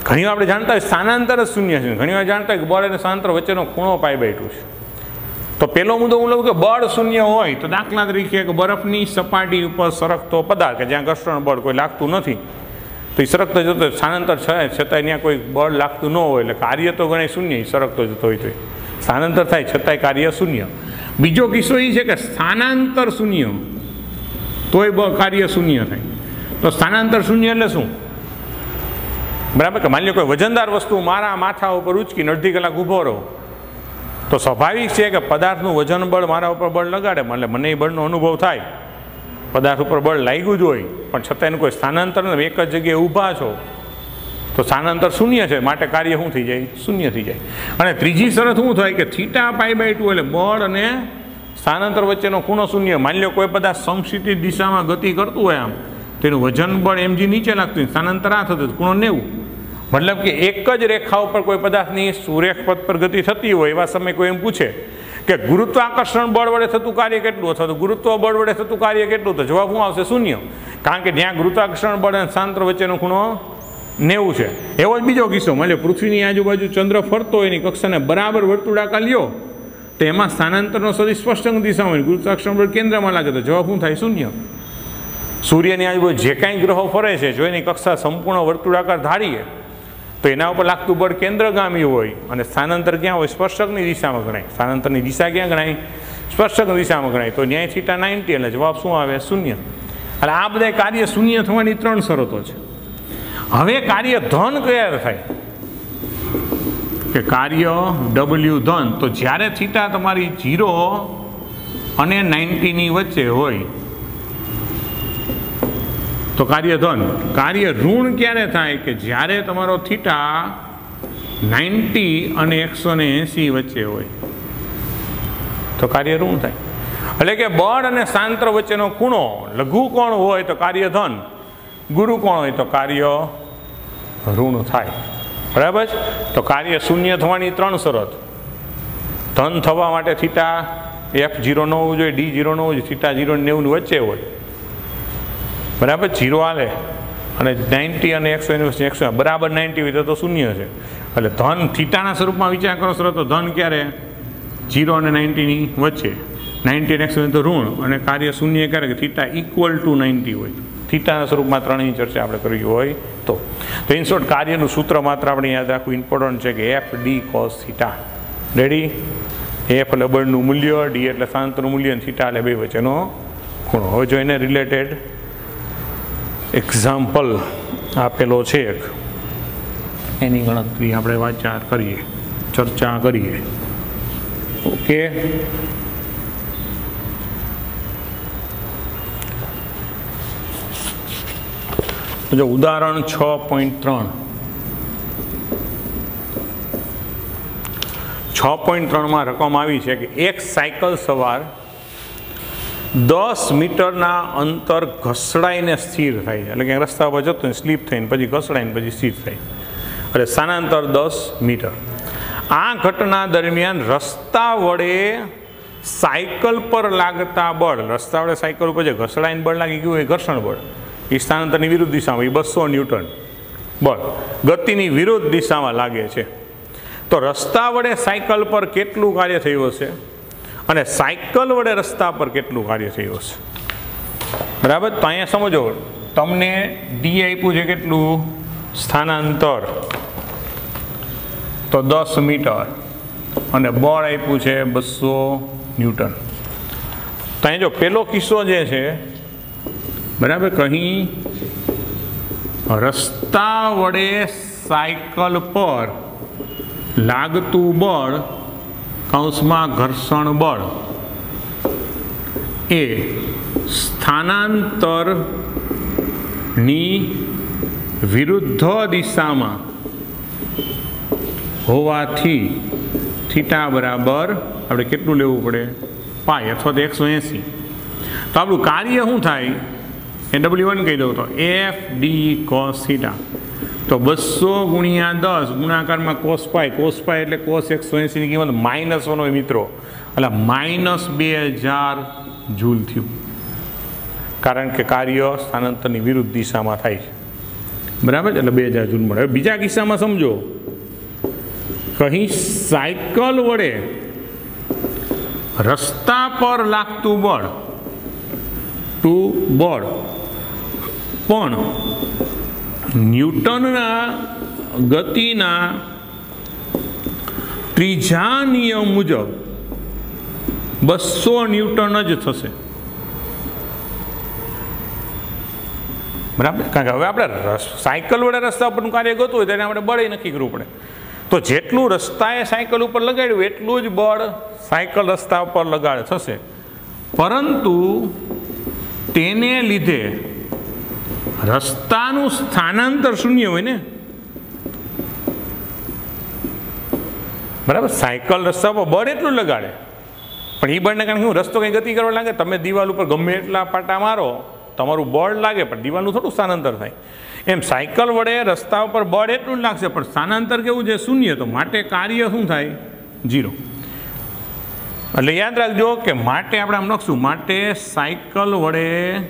ઘણી વાર આપણે જાણતા હોય સ્થાનાંતર જ શૂન્ય છે, ઘણી વાર જાણતા હોય કે બળ અને સ્થાનાંતર વચ્ચેનો ખૂણો π/2 છે. તો પહેલો મુદ્દો હું લઉં કે બળ શૂન્ય હોય તો દાખલા તરીકે કે બરફની સપાટી ઉપર સરકતો પદાર્થ કે જ્યાં ઘર્ષણ બળ કોઈ લાગતું નથી, તો એ સરકતો જતો સ્થાનાંતર છે છતાં ત્યાં કોઈ બળ લાગતું ન હોય એટલે કાર્ય તો ગણાય શૂન્ય, સરકતો જતો હોય તો સ્થાનાંતર થાય છતાંય કાર્ય શૂન્ય. બીજો કિસ્સો એ છે કે સ્થાનાંતર શૂન્ય તોય કાર્ય શૂન્ય થાય. તો સ્થાનાંતર શૂન્ય એટલે શું? બરાબર કે માની લો કોઈ વજનદાર વસ્તુ મારા માથા ઉપર ઉચકીને અડધી કલાક ઊભો રહો તો સ્વાભાવિક છે કે પદાર્થનું વજન બળ મારા ઉપર બળ લગાડે, એટલે મને એ બળનો અનુભવ થાય, પદાર્થ ઉપર બળ લાગ્યું જ હોય, પણ છતાં એનું કોઈ સ્થાનાંતર નથી, એક જ જગ્યાએ ઊભા છો તો સ્થાનાંતર શૂન્ય છે, માટે કાર્ય શું થઈ જાય? શૂન્ય થઈ જાય. અને ત્રીજી શરત શું થાય કે θ π/2 એટલે બળ અને સ્થાનાંતર વચ્ચેનો ખૂણો શૂન્ય. માની લો કોઈ પદાર્થ સમક્ષિતિજ દિશામાં ગતિ કરતું હોય આમ, તેનું વજન બળ mg નીચે લાગતું, સ્થાનાંતર આ થતું, ખૂણો 90. મતલબ કે એક જ રેખા ઉપર કોઈ પદાર્થની સુરેખ પથ પર ગતિ થતી હોય એવા સમયે કોઈ એમ પૂછે કે ગુરુત્વાકર્ષણ બળ વડે થતું કાર્ય કેટલું અથવા તો ગુરુત્વ બળ વડે થતું કાર્ય કેટલું, તો જવાબ શું આવશે? શૂન્ય. કારણ કે જ્યાં ગુરુત્વાકર્ષણ બળ અને સ્થાનાંતર વચ્ચેનો ખૂણો 90 છે. એવો જ બીજો કિસ્સો, માની લો પૃથ્વીની આજુબાજુ ચંદ્ર ફરતો હોય એની કક્ષાને બરાબર વર્તુળાકાર લ્યો તો એમાં સ્થાનાંતરનો સદિશ સ્પષ્ટ દિશામાં હોય, ગુરુત્વાકર્ષણ બળ કેન્દ્રમાં લાગે તો જવાબ શું થાય? શૂન્ય. સૂર્યની આજુબાજુ જે કાંઈ ગ્રહો ફરે છે જો એની કક્ષા સંપૂર્ણ વર્તુળાકાર ધારીએ તો એના ઉપર લાગતું બળ કેન્દ્રગામી હોય અને સ્થાનાંતર ક્યાં હોય? સ્પર્શકની દિશામાં ગણાય. સ્થાનાંતરની દિશા ક્યાં ગણાય? સ્પર્શકની દિશામાં ગણાય. તો ન્યાય θ 90 એટલે જવાબ શું આવે? શૂન્ય. એટલે આ બધા કાર્ય શૂન્ય થવાની 3 શરતો છે. હવે કાર્ય ધન ક્યારે થાય? કે કાર્ય W ધન તો જ્યારે θ તમારી 0 અને 90ની વચ્ચે હોય તો કાર્ય ધન. કાર્ય ઋણ ક્યારે થાય? કે જ્યારે તમારો θ 90 અને 180 વચ્ચે હોય તો કાર્ય ઋણ થાય. એટલે કે બળ અને સ્થાનાંતર વચ્ચેનો ખૂણો લઘુ કોણ હોય તો કાર્ય ધન, ગુરુ કોણ હોય તો કાર્ય ઋણ થાય. બરાબર. તો કાર્ય શૂન્ય થવાની 3 શરત. ધન થવા માટે θ f0 ન હોવું જોઈએ, d0 ન હોવું જોઈએ, θ 0 અને 90 વચ્ચે હોય. બરાબર. 0 હાલે અને 90 અને 180 બરાબર 90 હોય તો શૂન્ય છે. એટલે ધન થીટાના સ્વરૂપમાં વિચાર કરો સર તો ધન ક્યારે? 0 અને 90ની વચ્ચે, 90 અને 180 તો ઋણ, અને કાર્ય શૂન્ય ક્યારે? કે θ = 90 હોય. થીટાના સ્વરૂપમાં 3ની ચર્ચા આપણે કરવી હોય તો ઇન શોર્ટ કાર્યનું સૂત્ર માત્ર આપણે યાદ રાખવું ઇમ્પોર્ટન્ટ છે કે f d cos θ. Ready? f એટલે બળનું મૂલ્ય, d એટલે સ્થાનાંતરનું મૂલ્ય, અને θ એટલે બે વચ્ચેનો ખૂણો. હવે જો એને રિલેટેડ એક્ઝામ્પલ આપેલો છે એક, એની ગણતરી આપણે વાચાર કરીએ, ચર્ચા કરીએ. ઓકે. જો ઉદાહરણ 6.3 6.3માં રકમ આવી છે કે એક સાયકલ સવાર 10 મીટરના અંતર ઘસડાઈને સ્થિર થાય છે. એટલે કે રસ્તા પર જતો સ્લીપ થઈને પછી ઘસડાઈને પછી સ્થિર થાય, એટલે સ્થાનાંતર 10 મીટર. આ ઘટના દરમિયાન રસ્તા વડે સાયકલ પર લાગતા બળ, રસ્તા વડે સાયકલ ઉપર જે ઘસડાઈને બળ લાગી ગયું એ ઘર્ષણ બળ, એ સ્થાનાંતરની વિરુદ્ધ દિશામાં, એ 200 ન્યૂટન બળ ગતિની વિરુદ્ધ દિશામાં લાગે છે. તો રસ્તા વડે સાયકલ પર કેટલું કાર્ય થયું હશે અને સાયકલ વડે રસ્તા પર કેટલું કાર્ય થયું હશે? બરાબર. તો અહીંયા સમજો, તમને ડી આપ્યું છે કેટલું? સ્થાનાંતર તો 10 મીટર અને બળ આપ્યું છે 200 ન્યૂટન. તો અહીંયા જો પેલો કિસ્સો જે છે, બરાબર, કહી રસ્તા વડે સાયકલ પર લાગતું બળ કૌંસમાં ઘર્ષણ બળ એ સ્થાનાંતરની વિરુદ્ધ દિશામાં હોવાથી થીટા બરાબર આપણે કેટલું લેવું પડે? પાઈ અથવા તો 180. તો આપણું કાર્ય શું થાય? એ W1 કહી દઉં તો f d cos θ. તો 200 ગુણ્યા 10 ગુણાકારમાં cos પાઈ એટલે cos 180ની કિંમત -1 હોય મિત્રો, એટલે -2000 જૂલ થયું, કારણ કે કાર્ય સ્થાનાંતરની વિરુદ્ધ દિશામાં થાય છે. બરાબર, એટલે 2000 જૂલ મળે. બીજા કિસ્સામાં સમજો, કહી સાયકલ વડે રસ્તા પર લાગતું બળ પણ ન્યૂટનના ગતિના ત્રીજા નિયમ મુજબ 200 ન્યૂટન જ થશે. બરાબર, કારણ કે હવે આપણે સાયકલ વડે રસ્તા ઉપરનું કાર્ય ગોતવું હોય તેને આપણે બળ નક્કી કરવું પડે. તો જેટલું રસ્તાએ સાયકલ ઉપર લગાડ્યું એટલું જ બળ સાયકલ રસ્તા ઉપર લગાડે થશે, પરંતુ તેને લીધે રસ્તાનું સ્થાનાંતર શૂન્ય હોય ને. બરાબર, સાયકલ રસ્તા પર બળ એટલું લગાડે, પણ એ બળને કારણે શું રસ્તો કંઈ ગતિ કરવા લાગે. તમે દિવાલ ઉપર ગમે એટલા પાટા મારો, તમારું બળ લાગે, પણ દિવાલનું થોડું સ્થાનાંતર થાય. એમ સાયકલ વડે રસ્તા ઉપર બળ એટલું જ લાગશે, પણ સ્થાનાંતર કેવું છે? શૂન્ય. તો માટે કાર્ય શું થાય? 0. એટલે યાદ રાખજો કે માટે આપણે આમ લખશું, માટે સાયકલ વડે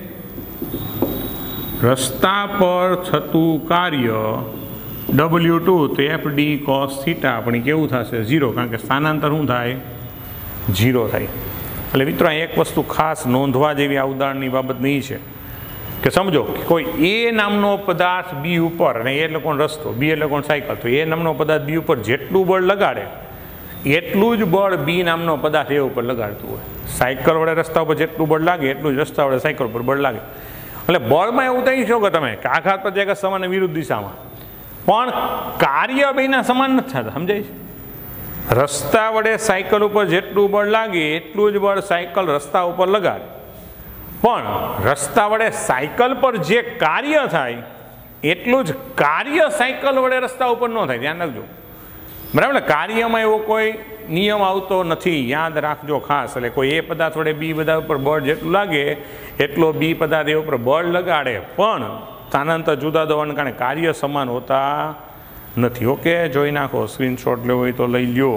રસ્તા પર થતું કાર્ય W2 તો FD cos θ પણ કેવું થશે? 0, કારણ કે સ્થાનાંતર શું થાય? 0 થાય. એટલે મિત્રો એક વસ્તુ ખાસ નોંધવા જેવી આ ઉદાહરણની બાબત નહીં છે કે સમજો કોઈ એ નામનો પદાર્થ બી ઉપર, અને એ એટલે કોણ રસ્તો, બી એટલે કોણ સાયકલ, તો એ નામનો પદાર્થ બી ઉપર જેટલું બળ લગાડે એટલું જ બળ બી નામનો પદાર્થ એ ઉપર લગાડતું હોય. સાયકલ વડે રસ્તા ઉપર જેટલું બળ લાગે એટલું જ રસ્તા વડે સાયકલ ઉપર બળ લાગે. એટલે બળમાં એવું થઈ શકો તમે કે આઘાત પ્રત્યાઘાત સમાન વિરુદ્ધ દિશામાં, પણ કાર્ય બેના સમાન નથી થતા. સમજાય છે? રસ્તા વડે સાયકલ ઉપર જેટલું બળ લાગે એટલું જ બળ સાયકલ રસ્તા ઉપર લગાડે, પણ રસ્તા વડે સાયકલ પર જે કાર્ય થાય એટલું જ કાર્ય સાયકલ વડે રસ્તા ઉપર ન થાય. ધ્યાન રાખજો. બરાબર, કાર્યમાં એવો કોઈ નિયમ આવતો નથી, યાદ રાખજો ખાસ. એટલે કોઈ એ પદાર્થ વડે બી પદાર્થ ઉપર બળ જેટલું લાગે એટલો બી પદાર્થ એ ઉપર બળ લગાડે, પણ સ્થાનાંતર જુદા હોવાને કારણે કાર્ય સમાન હોતા નથી. ઓકે, જોઈ નાખો. સ્ક્રીનશોટ લેવો હોય તો લઈ લ્યો.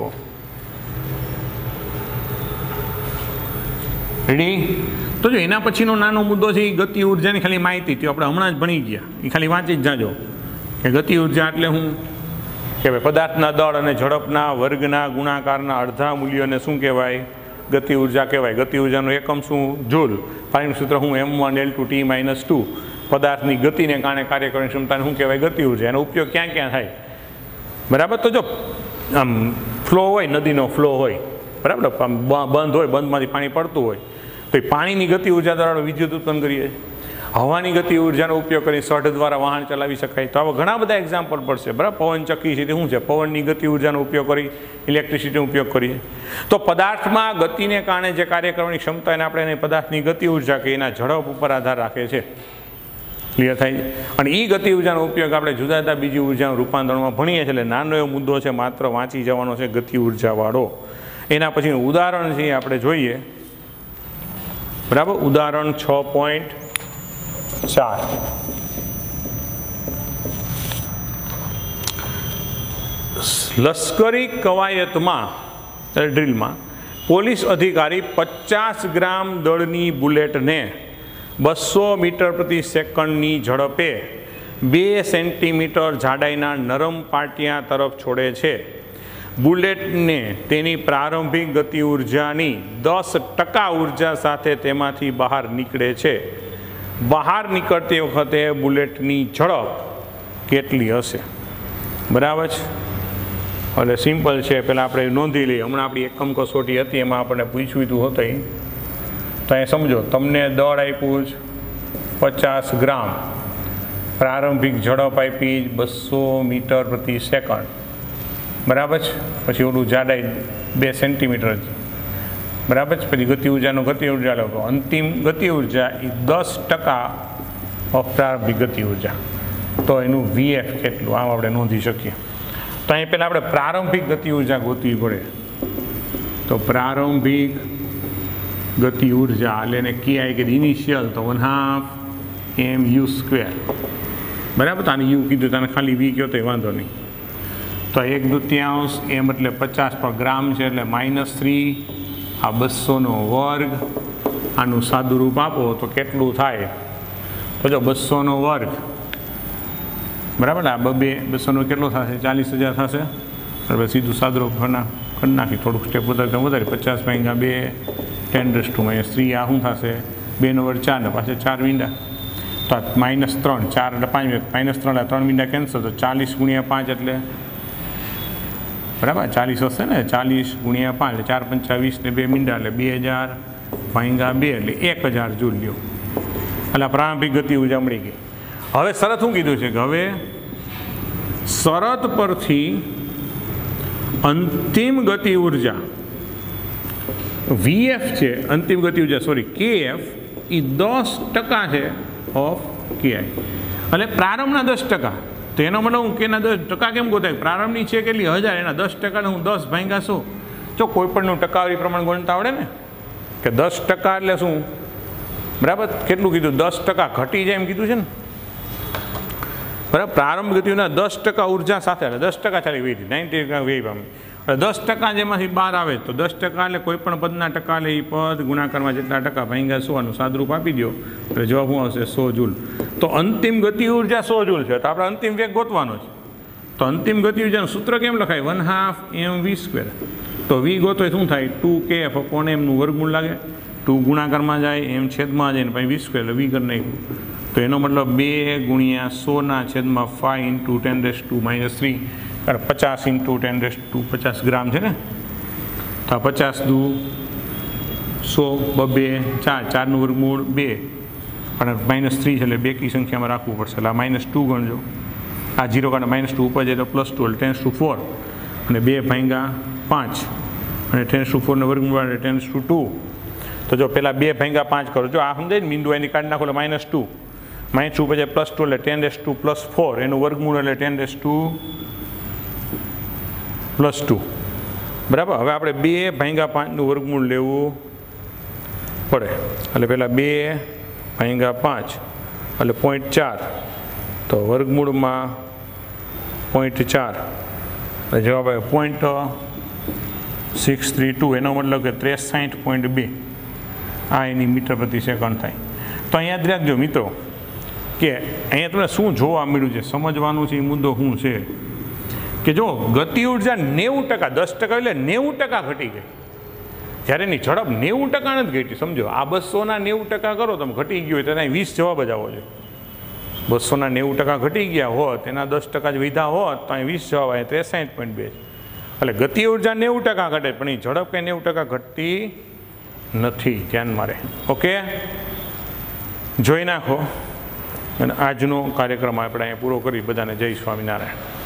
રેડી? તો જો એના પછીનો નાનો મુદ્દો છે એ ગતિ ઉર્જાની ખાલી માહિતી હતી, આપણે હમણાં જ ભણી ગયા. એ ખાલી વાંચી જ જાજો કે ગતિ ઉર્જા એટલે હું કે ભાઈ પદાર્થના દળ અને ઝડપના વર્ગના ગુણાકારના અડધા મૂલ્યોને શું કહેવાય? ગતિ ઉર્જા કહેવાય. ગતિ ઉર્જાનું એકમ શું? જૂલ. પાણીનું સૂત્ર હું m1L2T-2. પદાર્થની ગતિને કારણે કાર્ય કરવાની ક્ષમતાને શું કહેવાય? ગતિ ઉર્જા. એનો ઉપયોગ ક્યાં ક્યાં થાય? બરાબર, તો જો આમ ફ્લો હોય, નદીનો ફ્લો હોય, બરાબર, બંધ હોય, બંધમાંથી પાણી પડતું હોય, તો એ પાણીની ગતિ ઉર્જા દ્વારા વિદ્યુત ઉત્પન્ન કરીએ. હવાની ગતિ ઉર્જાનો ઉપયોગ કરી સઢ દ્વારા વાહન ચલાવી શકાય. તો આવા ઘણા બધા એક્ઝામ્પલ પડશે. બરાબર, પવન ચક્કી છે તે શું છે? પવનની ગતિ ઉર્જાનો ઉપયોગ કરી ઇલેક્ટ્રિસિટીનો ઉપયોગ કરીએ. તો પદાર્થમાં ગતિને કારણે જે કાર્ય કરવાની ક્ષમતા એને આપણે એને પદાર્થની ગતિ ઉર્જા કે એના ઝડપ ઉપર આધાર રાખે છે. ક્લિયર થાય છે? અને એ ગતિ ઉર્જાનો ઉપયોગ આપણે જુદા જુદા બીજી ઉર્જાનું રૂપાંતરણમાં ભણીએ છીએ. એટલે નાનો એવો મુદ્દો છે, માત્ર વાંચી જવાનો છે ગતિ ઉર્જાવાળો. એના પછીનું ઉદાહરણ છે આપણે જોઈએ. બરાબર, ઉદાહરણ 6.4. લશ્કરી કવાયતમાં ડ્રીલમાં પોલીસ અધિકારી 50 ગ્રામ દળની બુલેટને 200 મીટર પ્રતિ સેકન્ડની ઝડપે 2 સેન્ટીમીટર જાડાઈના નરમ પાટિયા તરફ છોડે છે. બુલેટને તેની પ્રારંભિક ગતિ ઉર્જાની 10% ઉર્જા સાથે તેમાંથી બહાર નીકળે છે. બહાર નીકળતી વખતે બુલેટની ઝડપ કેટલી હશે? બરાબર છે? એટલે સિમ્પલ છે. પહેલાં આપણે નોંધી લઈએ. હમણાં આપણી એકમ કસોટી હતી એમાં આપણને પૂછ્યું હતું હતું. તો એ સમજો, તમને દળ આપ્યું જ 50 ગ્રામ, પ્રારંભિક ઝડપ આપી 200 મીટર પ્રતિ સેકન્ડ. બરાબર છે? પછી ઓલું જાડાઈ 2 સેન્ટીમીટર જ. બરાબર છે? પછી ગતિ ઉર્જાનો ગતિ ઉર્જા લોકો અંતિમ ગતિ ઉર્જા એ 10% ઓફ પ્રારંભિક ગતિ ઉર્જા. તો એનું VF કેટલું આમ આપણે નોંધી શકીએ. તો અહીં પહેલાં આપણે પ્રારંભિક ગતિ ઉર્જા ગોતવી પડે. તો પ્રારંભિક ગતિ ઉર્જા એટલે એને કહેવાય કે ઇનિશિયલ તો 1/2 mu². બરાબર, તો આને યુ કીધું, તને ખાલી વી કહો તો વાંધો નહીં. તો 1/2 એમ એટલે 50 પર ગ્રામ છે એટલે -3. આ 200નો વર્ગ, આનું સાદું રૂપ આપો તો કેટલું થાય? તો જો 200નો વર્ગ બરાબર ને? આ 200નો કેટલો થશે? 40,000 થશે. બરાબર, સીધું સાદરો કરી નાખી, થોડુંક સ્ટેપ વધારે 50 ભાગ્યા 2 10⁻³ આ શું થશે? 2 નો વર્ગ 4 ને પાછા 4 મીંડા, તો -3 4 એટલે 5 -3 એટલે 3 મીંડા કેન્સલ, તો 40 × 5 એટલે બરાબર 40 હશે ને? 40 × 5 એટલે 4 × 5 20 ને 2 મીંડા એટલે 2000 ભાગ્યા 2 એટલે 1000 જૂલ લ્યો. એટલે પ્રારંભિક ગતિ ઉર્જા મળી ગઈ. હવે શરત શું કીધું છે કે હવે શરત પરથી અંતિમ ગતિ ઉર્જા VF છે, અંતિમ ગતિ ઉર્જા KF એ 10% છે ઓફ KI. એટલે પ્રારંભના 10%. તો એનો મતલબ હું કેના 10% કેમ ગોતાય? પ્રારંભની છે કેટલી? 1000, એના 10% હું 10 ભાગ્યા શું? જો કોઈ પણનું ટકાવારી પ્રમાણ ગણતા આવડે ને કે 10% એટલે શું? બરાબર, કેટલું કીધું? 10% ઘટી જાય એમ કીધું છે ને? બરાબર, પ્રારંભ ગતિઓના 10% ઉર્જા સાથે એટલે 10% ચાલી વહી 90% વહી પામે. એટલે 10% જેમાંથી બહાર આવે તો 10% એટલે કોઈ પણ પદના ટકા એટલે એ પદ ગુણાકારમાં જેટલા ટકા ભાગ્યા 100 સાદરૂપ આપી દો એટલે જવાબ શું આવશે? 100 જૂલ. તો અંતિમ ગતિ ઉર્જા 100 જૂલ છે. તો આપણે અંતિમ વેગ ગોતવાનો છે. તો અંતિમ ગતિ ઉર્જાનું સૂત્ર કેમ લખાય? 1/2 mv². તો v ગોતો શું થાય? 2kF/m નું વર્ગમૂળ લાગે, 2 ગુણાકારમાં જાય, m છેદમાં જાય ને પછી v² એટલે v કરી નાખ્યું. તો એનો મતલબ 2 × 100/5 × 10⁻³ 50 × 10⁻50 ગ્રામ છે ને? તો 50 દુ 100 2 4 4નું વર્ગમૂળ 2 પણ -3 છે એટલે બેકી સંખ્યામાં રાખવું પડશે. એટલે આ -2 ગણજો. આ 0 કારણે -2 ઉપર જાય તો +2 એટલે 10⁴ અને 2 ભાગ્યા 5 અને 10⁴ નો વર્ગમૂળ એટલે 10⁻². તો જો પહેલાં 2 ભાગ્યા 5 કરો. જો આ સમજાય ને? બિંદુ એની કાઢી નાખો એટલે -2 -2 પછી +2 એટલે 10⁻4 એનું વર્ગમૂળ એટલે 10⁻². બરાબર, હવે આપણે 2 ભાગ્યા 5નું વર્ગમૂળ લેવું પડે. એટલે પહેલાં 2 ભાગ્યા 5 એટલે 0.4, તો વર્ગમૂળમાં 0.4 એટલે જવાબ આવે 0.632. એનો મતલબ કે 63.2 આ એની મીટર પ્રતિ સેકન્ડ થાય. તો અહીંયા યાદ રાખજો મિત્રો કે અહીંયા તમને શું જોવા મળ્યું છે, સમજવાનું છે એ મુદ્દો શું છે કે જો ગતિ ઉર્જા 90%, 10% એટલે 90% ઘટી ગઈ. જ્યારે એની ઝડપ 90% નથી ઘટી. સમજો, આ 200ના 90% કરો તમે ઘટી ગયું હોય તો એના 20 જવાબ જ આવો છે. 200ના 90% ઘટી ગયા હોત, એના 10% જ વધ્યા હોત તો અહીં 20 જવાબ આવે 63.2. એટલે ગતિ ઉર્જા 90% ઘટે પણ એ ઝડપ કંઈ 90% ઘટતી નથી. ધ્યાનમાં રહે. ઓકે, જોઈ નાખો. અને આજનો કાર્યક્રમ આપણે અહીંયા પૂરો કરી. બધાને જય સ્વામિનારાયણ.